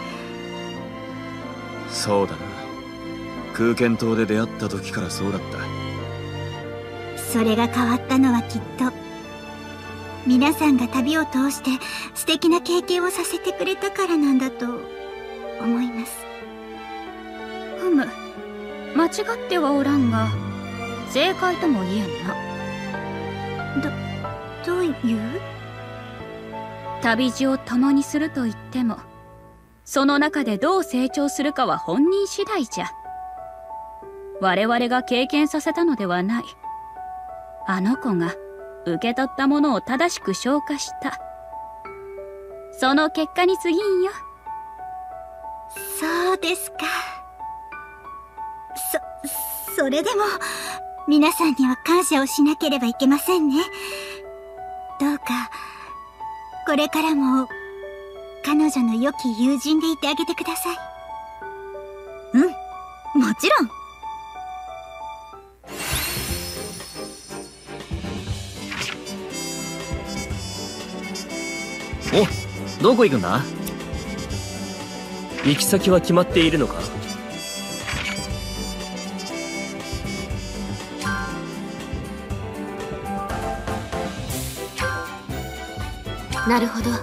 そうだな。空間島で出会った時からそうだった。 それが変わったのはきっと皆さんが旅を通して素敵な経験をさせてくれたからなんだと思います。 ふむ、間違ってはおらんが正解とも言えんな。 ど、どういう？ 旅路を共にすると言っても、その中でどう成長するかは本人次第じゃ。我々が経験させたのではない。あの子が受け取ったものを正しく消化した。その結果に過ぎんよ。 そうですか。そ、それでも皆さんには感謝をしなければいけませんね。どうかこれからも彼女の良き友人でいてあげてください。 うん、もちろん。 お、どこ行くんだ？行き先は決まっているのか？ なるほど。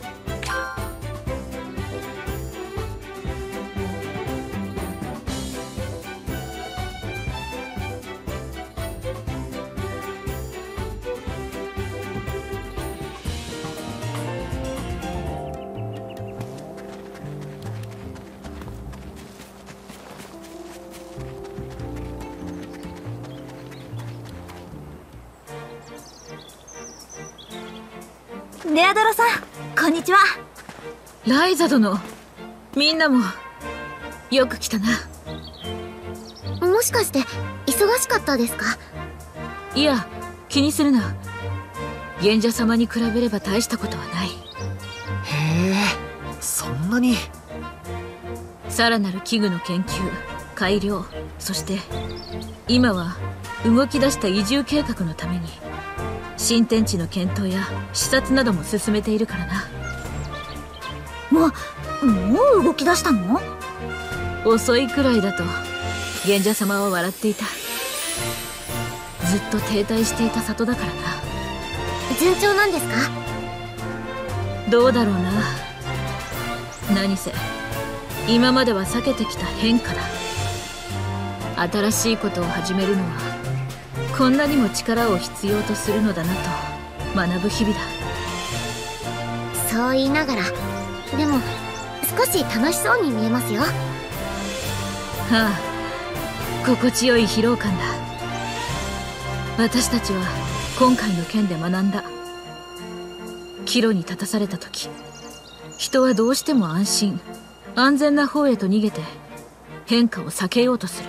レアドロさん、こんにちは。 ライザ殿、みんなもよく来たな。 もしかして忙しかったですか？ いや、気にするな。賢者様に比べれば大したことはない。 へえ、そんなに。 さらなる器具の研究、改良、そして今は動き出した移住計画のために新天地の検討や視察なども進めているからな。 もう、もう動き出したの？ 遅いくらいだと賢者様は笑っていた。ずっと停滞していた里だからな。 順調なんですか？ どうだろうな。何せ今までは避けてきた変化だ。新しいことを始めるのはこんなにも力を必要とするのだなと学ぶ日々だ。 そう言いながらでも少し楽しそうに見えますよ。はあ、心地よい疲労感だ。私たちは今回の件で学んだ。岐路に立たされた時、人はどうしても安心安全な方へと逃げて変化を避けようとする。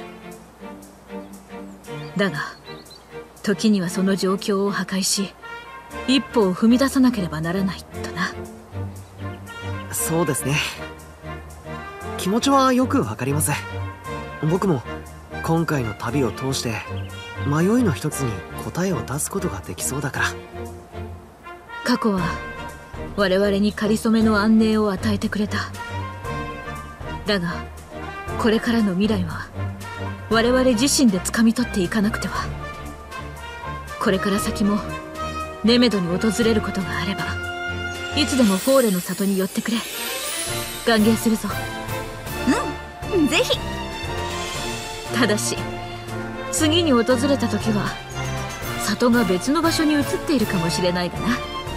だが時にはその状況を破壊し一歩を踏み出さなければならないとな。 そうですね。気持ちはよくわかります。僕も今回の旅を通して迷いの一つに答えを出すことができそうだから。 過去は我々にかりそめの安寧を与えてくれた。だがこれからの未来は我々自身で掴み取っていかなくては。これから先もネメドに訪れることがあればいつでもフォーレの里に寄ってくれ。歓迎するぞ。 うん、ぜひ。 ただし次に訪れた時は里が別の場所に移っているかもしれないがな。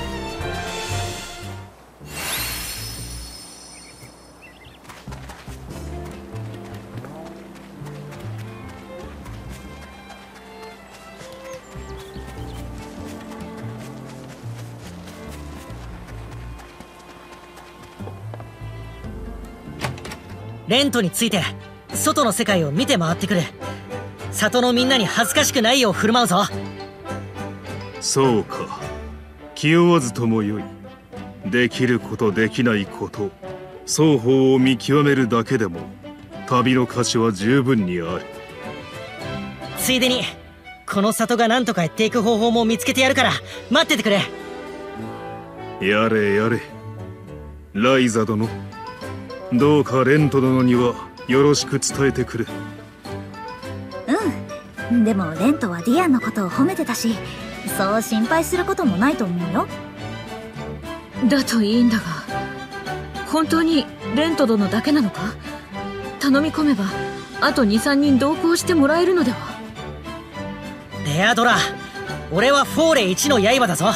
レントについて外の世界を見て回ってくる。里のみんなに恥ずかしくないよう振る舞うぞ。 そうか、気負わずともよい。できることできないこと双方を見極めるだけでも旅の価値は十分にある。 ついでにこの里が何とかやっていく方法も見つけてやるから待っててくれ。 やれやれ、ライザ殿、どうかレント殿にはよろしく伝えてくれ。 うん、でもレントはディアンのことを褒めてたし、そう心配することもないと思うよ。 だといいんだが、本当にレント殿だけなのか？頼み込めばあと にさんにん同行してもらえるのでは？ デアドラ、俺はフォーレ一の刃だぞ。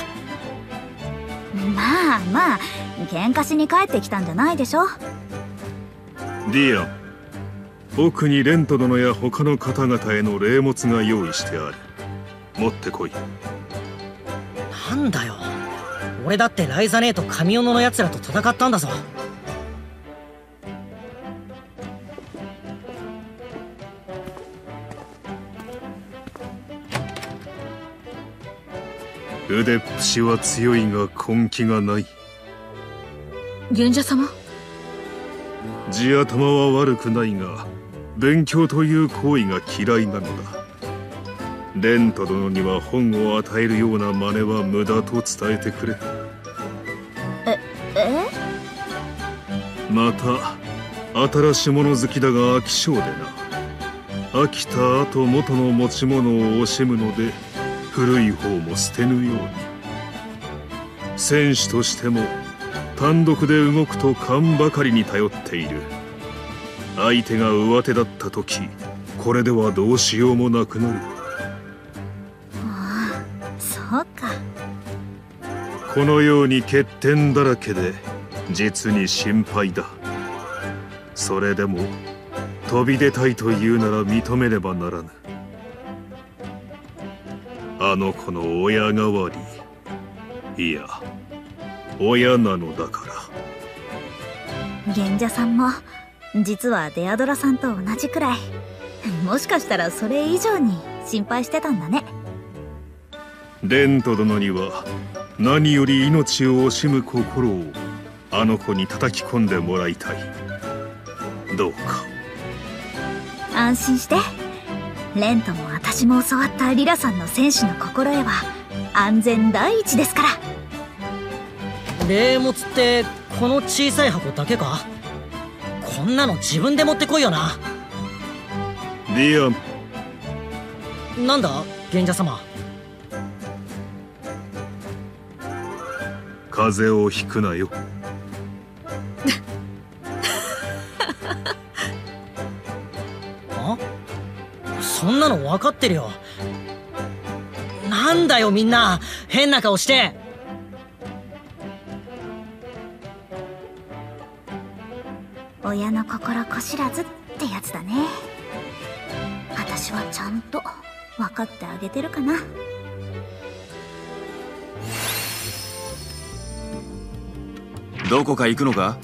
まあまあ、喧嘩しに帰ってきたんじゃないでしょ。 ディアン、奥にレント殿や他の方々への礼物が用意してある。持ってこい。 なんだよ、俺だってライザネーと神尾野のやつらと戦ったんだぞ。 腕っぷしは強いが根気がない。 賢者様、 地頭は悪くないが勉強という行為が嫌いなのだ。レント殿には本を与えるような真似は無駄と伝えてくれ。 え、え？ また新しいもの好きだが飽き性でな。飽きた後元の持ち物を惜しむので古い方も捨てぬように。戦士としても単独で動くと勘ばかりに頼っている。相手が上手だった時、これではどうしようもなくなる。 ああ、そうか。 このように欠点だらけで実に心配だ。それでも飛び出たいというなら認めねばならぬ。あの子の親代わり、いや親なのだから。 賢者さんも実はデアドラさんと同じくらい、もしかしたらそれ以上に心配してたんだね。 レント殿には何より命を惜しむ心をあの子に叩き込んでもらいたい。どうか安心して。レントも私も教わったリラさんの戦士の心得は安全第一ですから。 礼物ってこの小さい箱だけか？こんなの自分で持ってこいよな。 ディアン。 なんだ賢者様。 風邪をひくなよ。 あ？そんなの分かってるよ。なんだよみんな変な顔して。 親の心こ知らずってやつだね。私はちゃんと分かってあげてるかな。 どこか行くのか？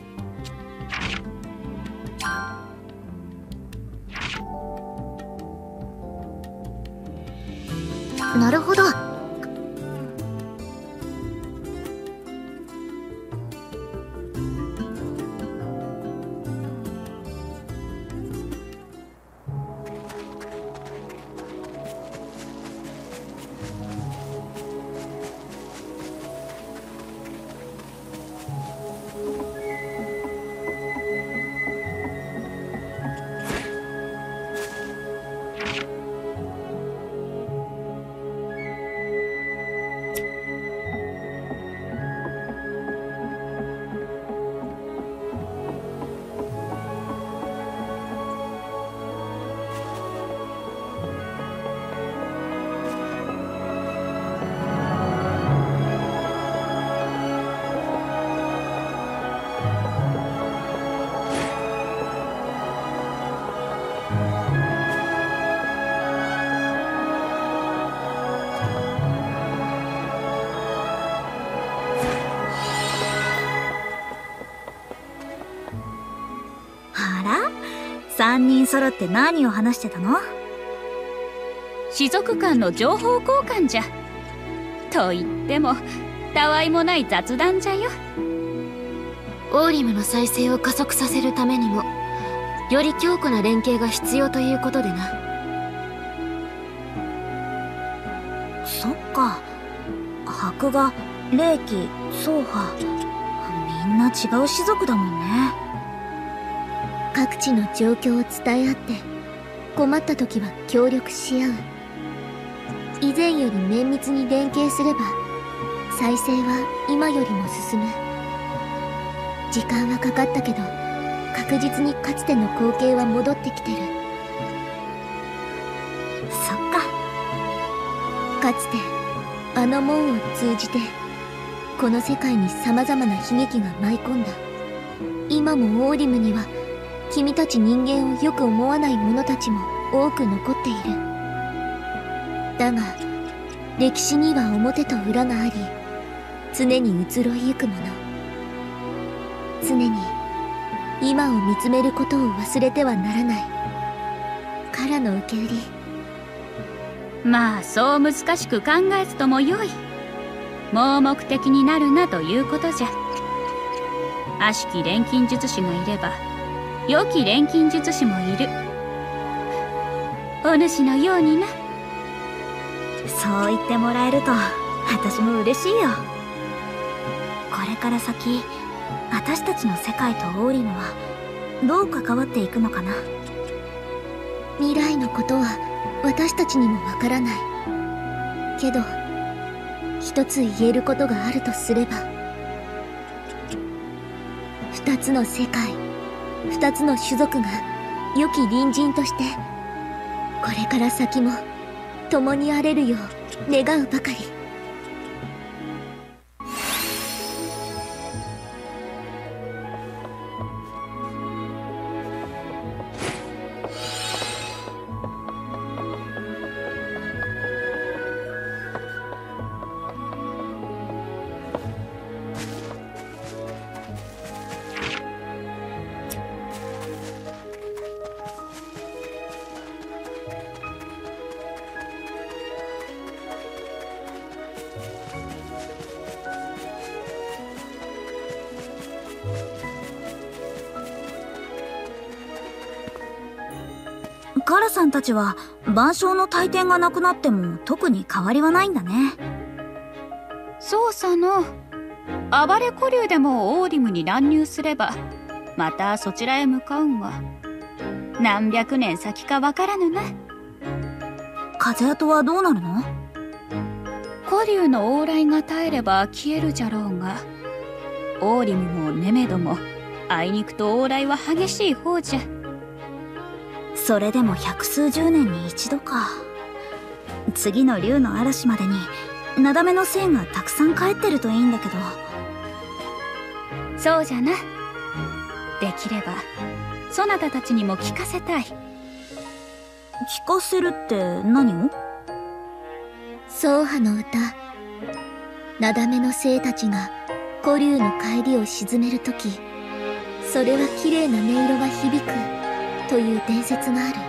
なるほど。 三人揃って何を話してたの？ 士族間の情報交換じゃ。と言ってもたわいもない雑談じゃよ。 オーリムの再生を加速させるためにもより強固な連携が必要ということでな。 そっか。箔画、霊気、宗派、みんな違う種族だもんね。 各地の状況を伝え合って困った時は協力し合う。以前より綿密に連携すれば再生は今よりも進む。時間はかかったけど確実にかつての光景は戻ってきてる。 そっか。 かつてあの門を通じてこの世界に様々な悲劇が舞い込んだ。今もオーリムには君たち人間をよく思わない者たちも多く残っている。だが歴史には表と裏があり、常に移ろいゆくもの。常に今を見つめることを忘れてはならない。からの受け売り。 まあそう難しく考えずともよい。盲目的になるなということじゃ。悪しき錬金術師がいれば良き錬金術師もいる。お主のようにな。 そう言ってもらえると私も嬉しいよ。これから先私たちの世界とオーリムはどう関わっていくのかな。 未来のことは私たちにもわからないけど、一つ言えることがあるとすれば、二つの世界、二つの種族が良き隣人としてこれから先も共にあれるよう願うばかり。 カラさんたちは万象の大天がなくなっても特に変わりはないんだね。 そうさの。暴れ古竜でもオーリムに乱入すればまたそちらへ向かうんは何百年先かわからぬな。 風跡はどうなるの？ 古竜の往来が絶えれば消えるじゃろうが、オーリムもネメドもあいにくと往来は激しい方じゃ。 それでも百数十年に一度か。次の竜の嵐までになだめの精がたくさん帰ってるといいんだけど。 そうじゃな。できればそなたたちにも聞かせたい。 聞かせるって何を？ 宗派の歌。なだめの精たちが古竜の帰りを鎮めるとき、それは綺麗な音色が響くという伝説がある。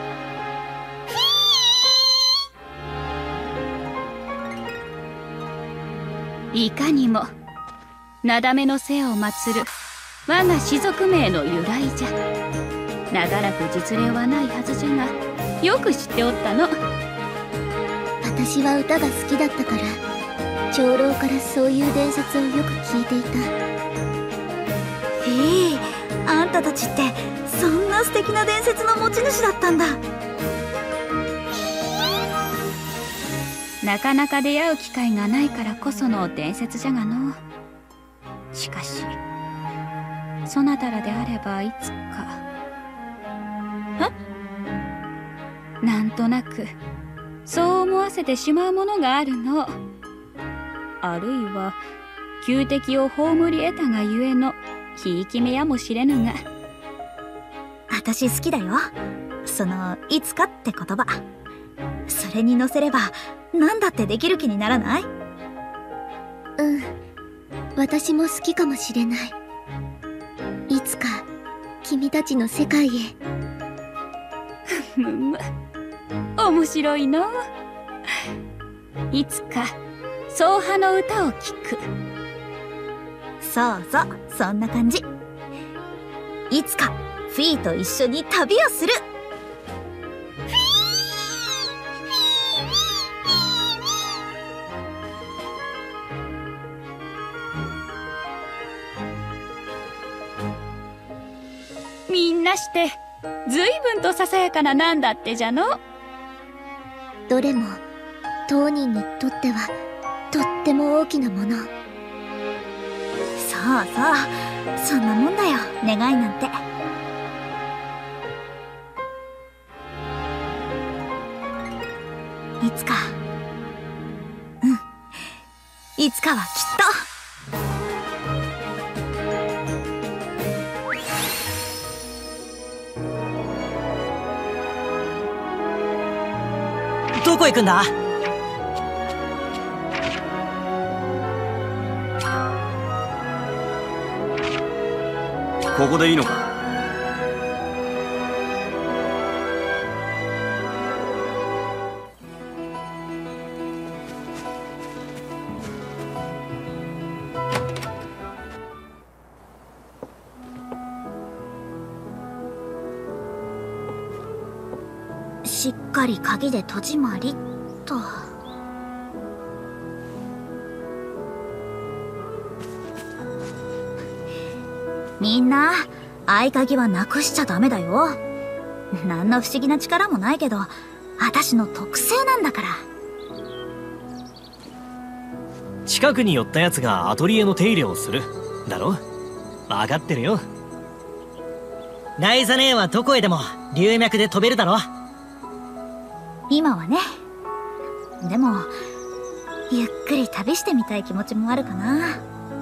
いかにもなだめの精を祀る我が氏族名の由来じゃ。長らく実例はないはずじゃがよく知っておったの。 私は歌が好きだったから長老からそういう伝説をよく聞いていた。 へえ、あんたたちってそんな素敵な伝説の持ち主だったんだ。 なかなか出会う機会がないからこその伝説じゃがの。しかしそなたらであればいつか。え？なんとなくそう思わせてしまうものがあるの。あるいは旧敵を葬り得たがゆえのひいき目やもしれぬが。 私好きだよ、そのいつかって言葉。それに乗せれば何だってできる気にならない？ うん、私も好きかもしれない。いつか君たちの世界へむむ、面白いの。いつか総派の歌を聴く。 そうそう、そんな感じ。いつかフィーと一緒に旅をする。 みんなしてずいぶんとささやかななんだってじゃの。 どれも当人にとってはとっても大きなもの。 そうそう、そんなもんだよ、願いなんて。いつか、うんいつかはきっと。 どこ行くんだ？ ここでいいのか？ しっかり鍵で戸締まりっと。みんな合鍵はなくしちゃダメだよ。なんの不思議な力もないけど、私の特性なんだから。 近くに寄ったやつがアトリエの手入れをするだろ。分かってるよ。 ライザ姉はどこへでも龍脈で飛べるだろ。 今はね。でもゆっくり旅してみたい気持ちもあるかな。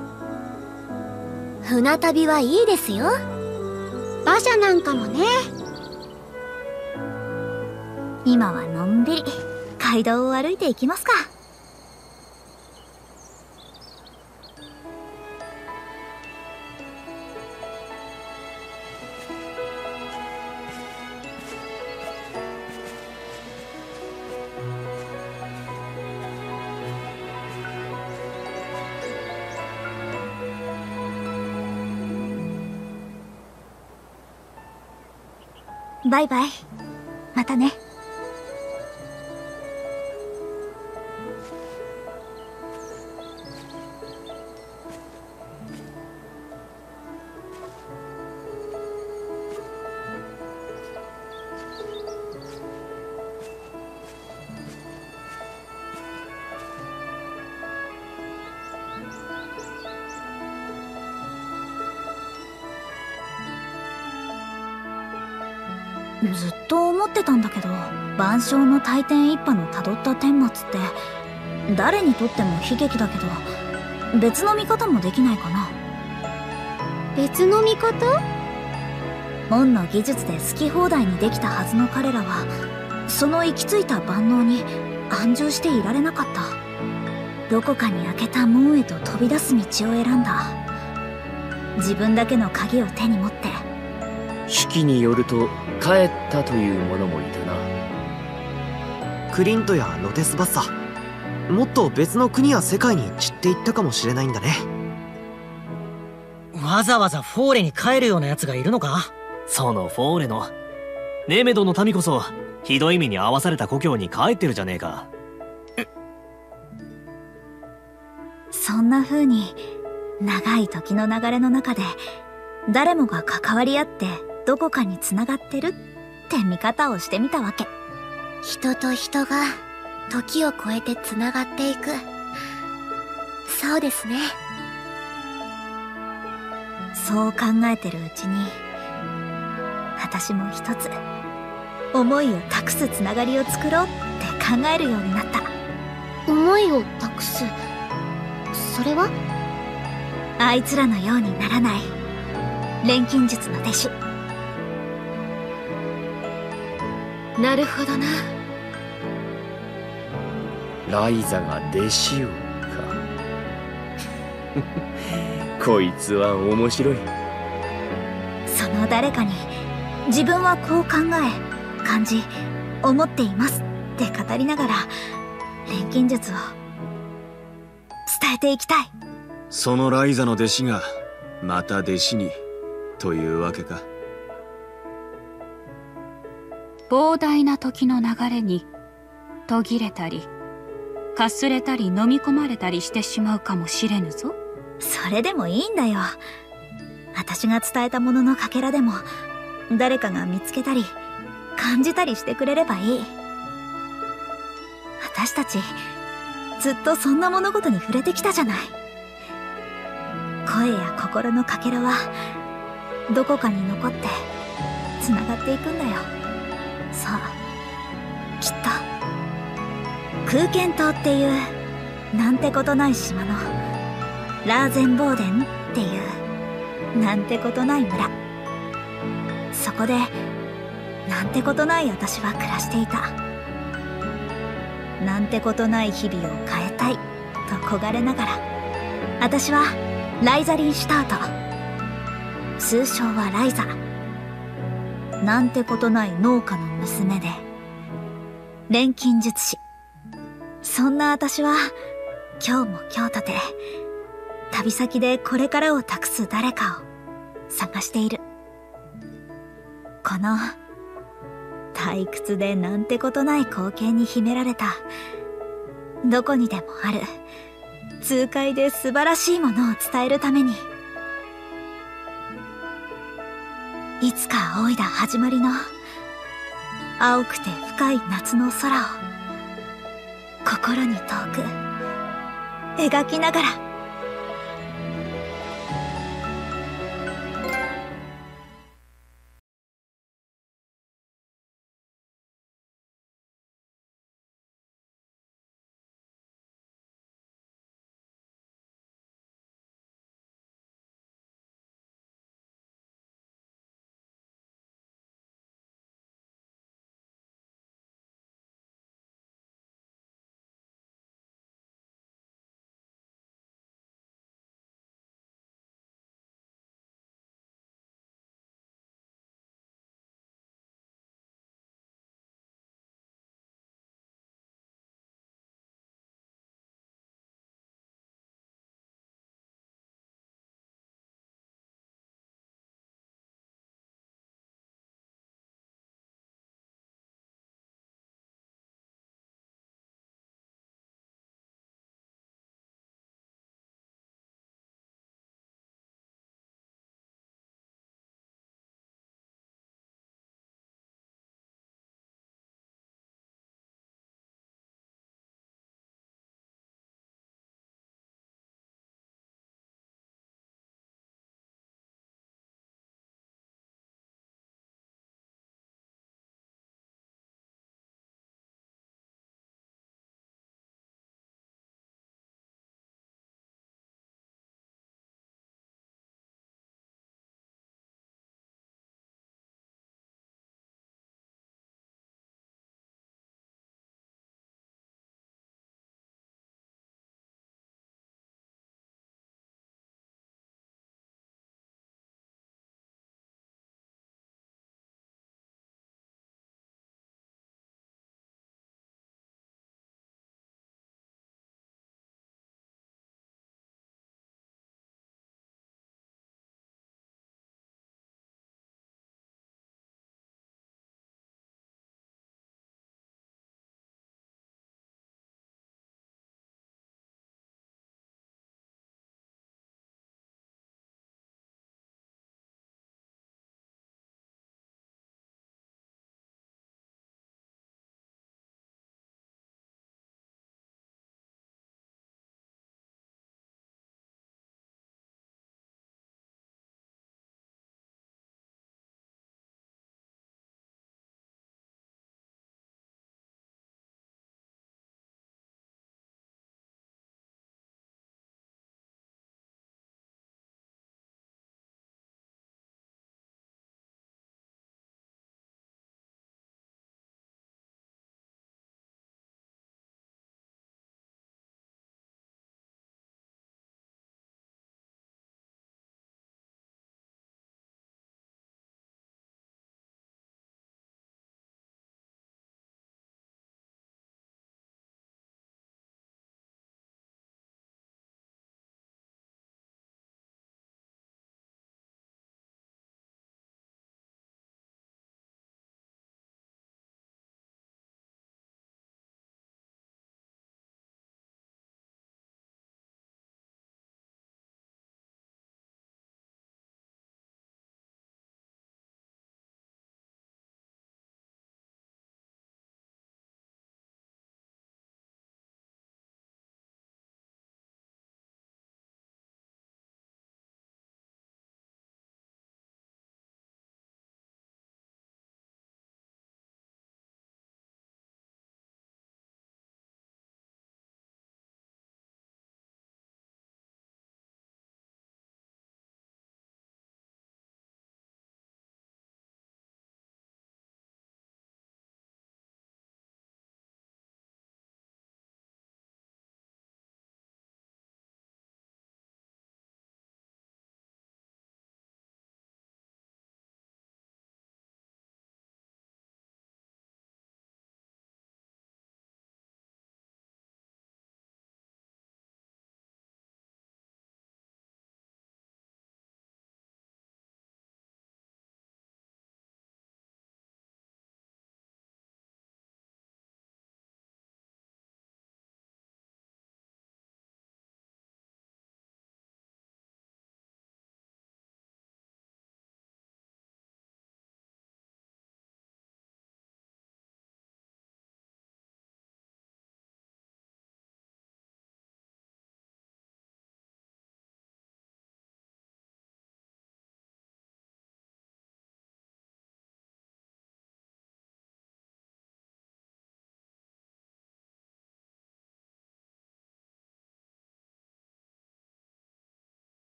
船旅はいいですよ。 馬車なんかもね。 今はのんびり街道を歩いていきますか。バイバイ。またね。ずっと思ってたんだけど、万象の大天一派のたどった顛末って誰にとっても悲劇だけど、別の見方もできないかな。 別の見方？ 門の技術で好き放題にできたはずの彼らは、その行き着いた万能に安住していられなかった。どこかに開けた門へと飛び出す道を選んだ。自分だけの鍵を手に持って。 手記によると帰ったという者もいたな。 クリントやロテスバッサ、もっと別の国や世界に散っていったかもしれないんだね。わざわざフォーレに帰るような奴がいるのか？ そのフォーレのネメドの民こそひどい目に遭わされた故郷に帰ってるじゃねえか。 そんな風に長い時の流れの中で誰もが関わり合ってどこかに繋がってるって見方をしてみたわけ。 人と人が時を超えて繋がっていく。そうですね。 そう考えてるうちに、私も一つ思いを託すつながりを作ろうって考えるようになった。 思いを託す、それは？ あいつらのようにならない錬金術の弟子。 なるほどな。 ライザが弟子をか。こいつは面白い。 その誰かに自分はこう考え感じ思っていますって語りながら錬金術を伝えていきたい。 そのライザの弟子がまた弟子にというわけか。 膨大な時の流れに途切れたりかすれたり飲み込まれたりしてしまうかもしれぬぞ。 それでもいいんだよ。私が伝えたもののかけらでも誰かが見つけたり感じたりしてくれればいい。私たちずっとそんな物事に触れてきたじゃない。声や心のかけらはどこかに残ってつながっていくんだよ。そう、きっと空間島っていうなんてことない島のラーゼンボーデンっていうなんてことない村、そこでなんてことない私は暮らしていた。なんてことない日々を変えたいと焦がれながら、私はライザリン・シュタート、通称はライザ。なんてことない農家の娘で錬金術師。そんな私は今日も今日とて旅先でこれからを託す誰かを探している。この退屈でなんてことない光景に秘められたどこにでもある痛快で素晴らしいものを伝えるために、いつか仰いだ始まりの青くて深い夏の空を心に遠く描きながら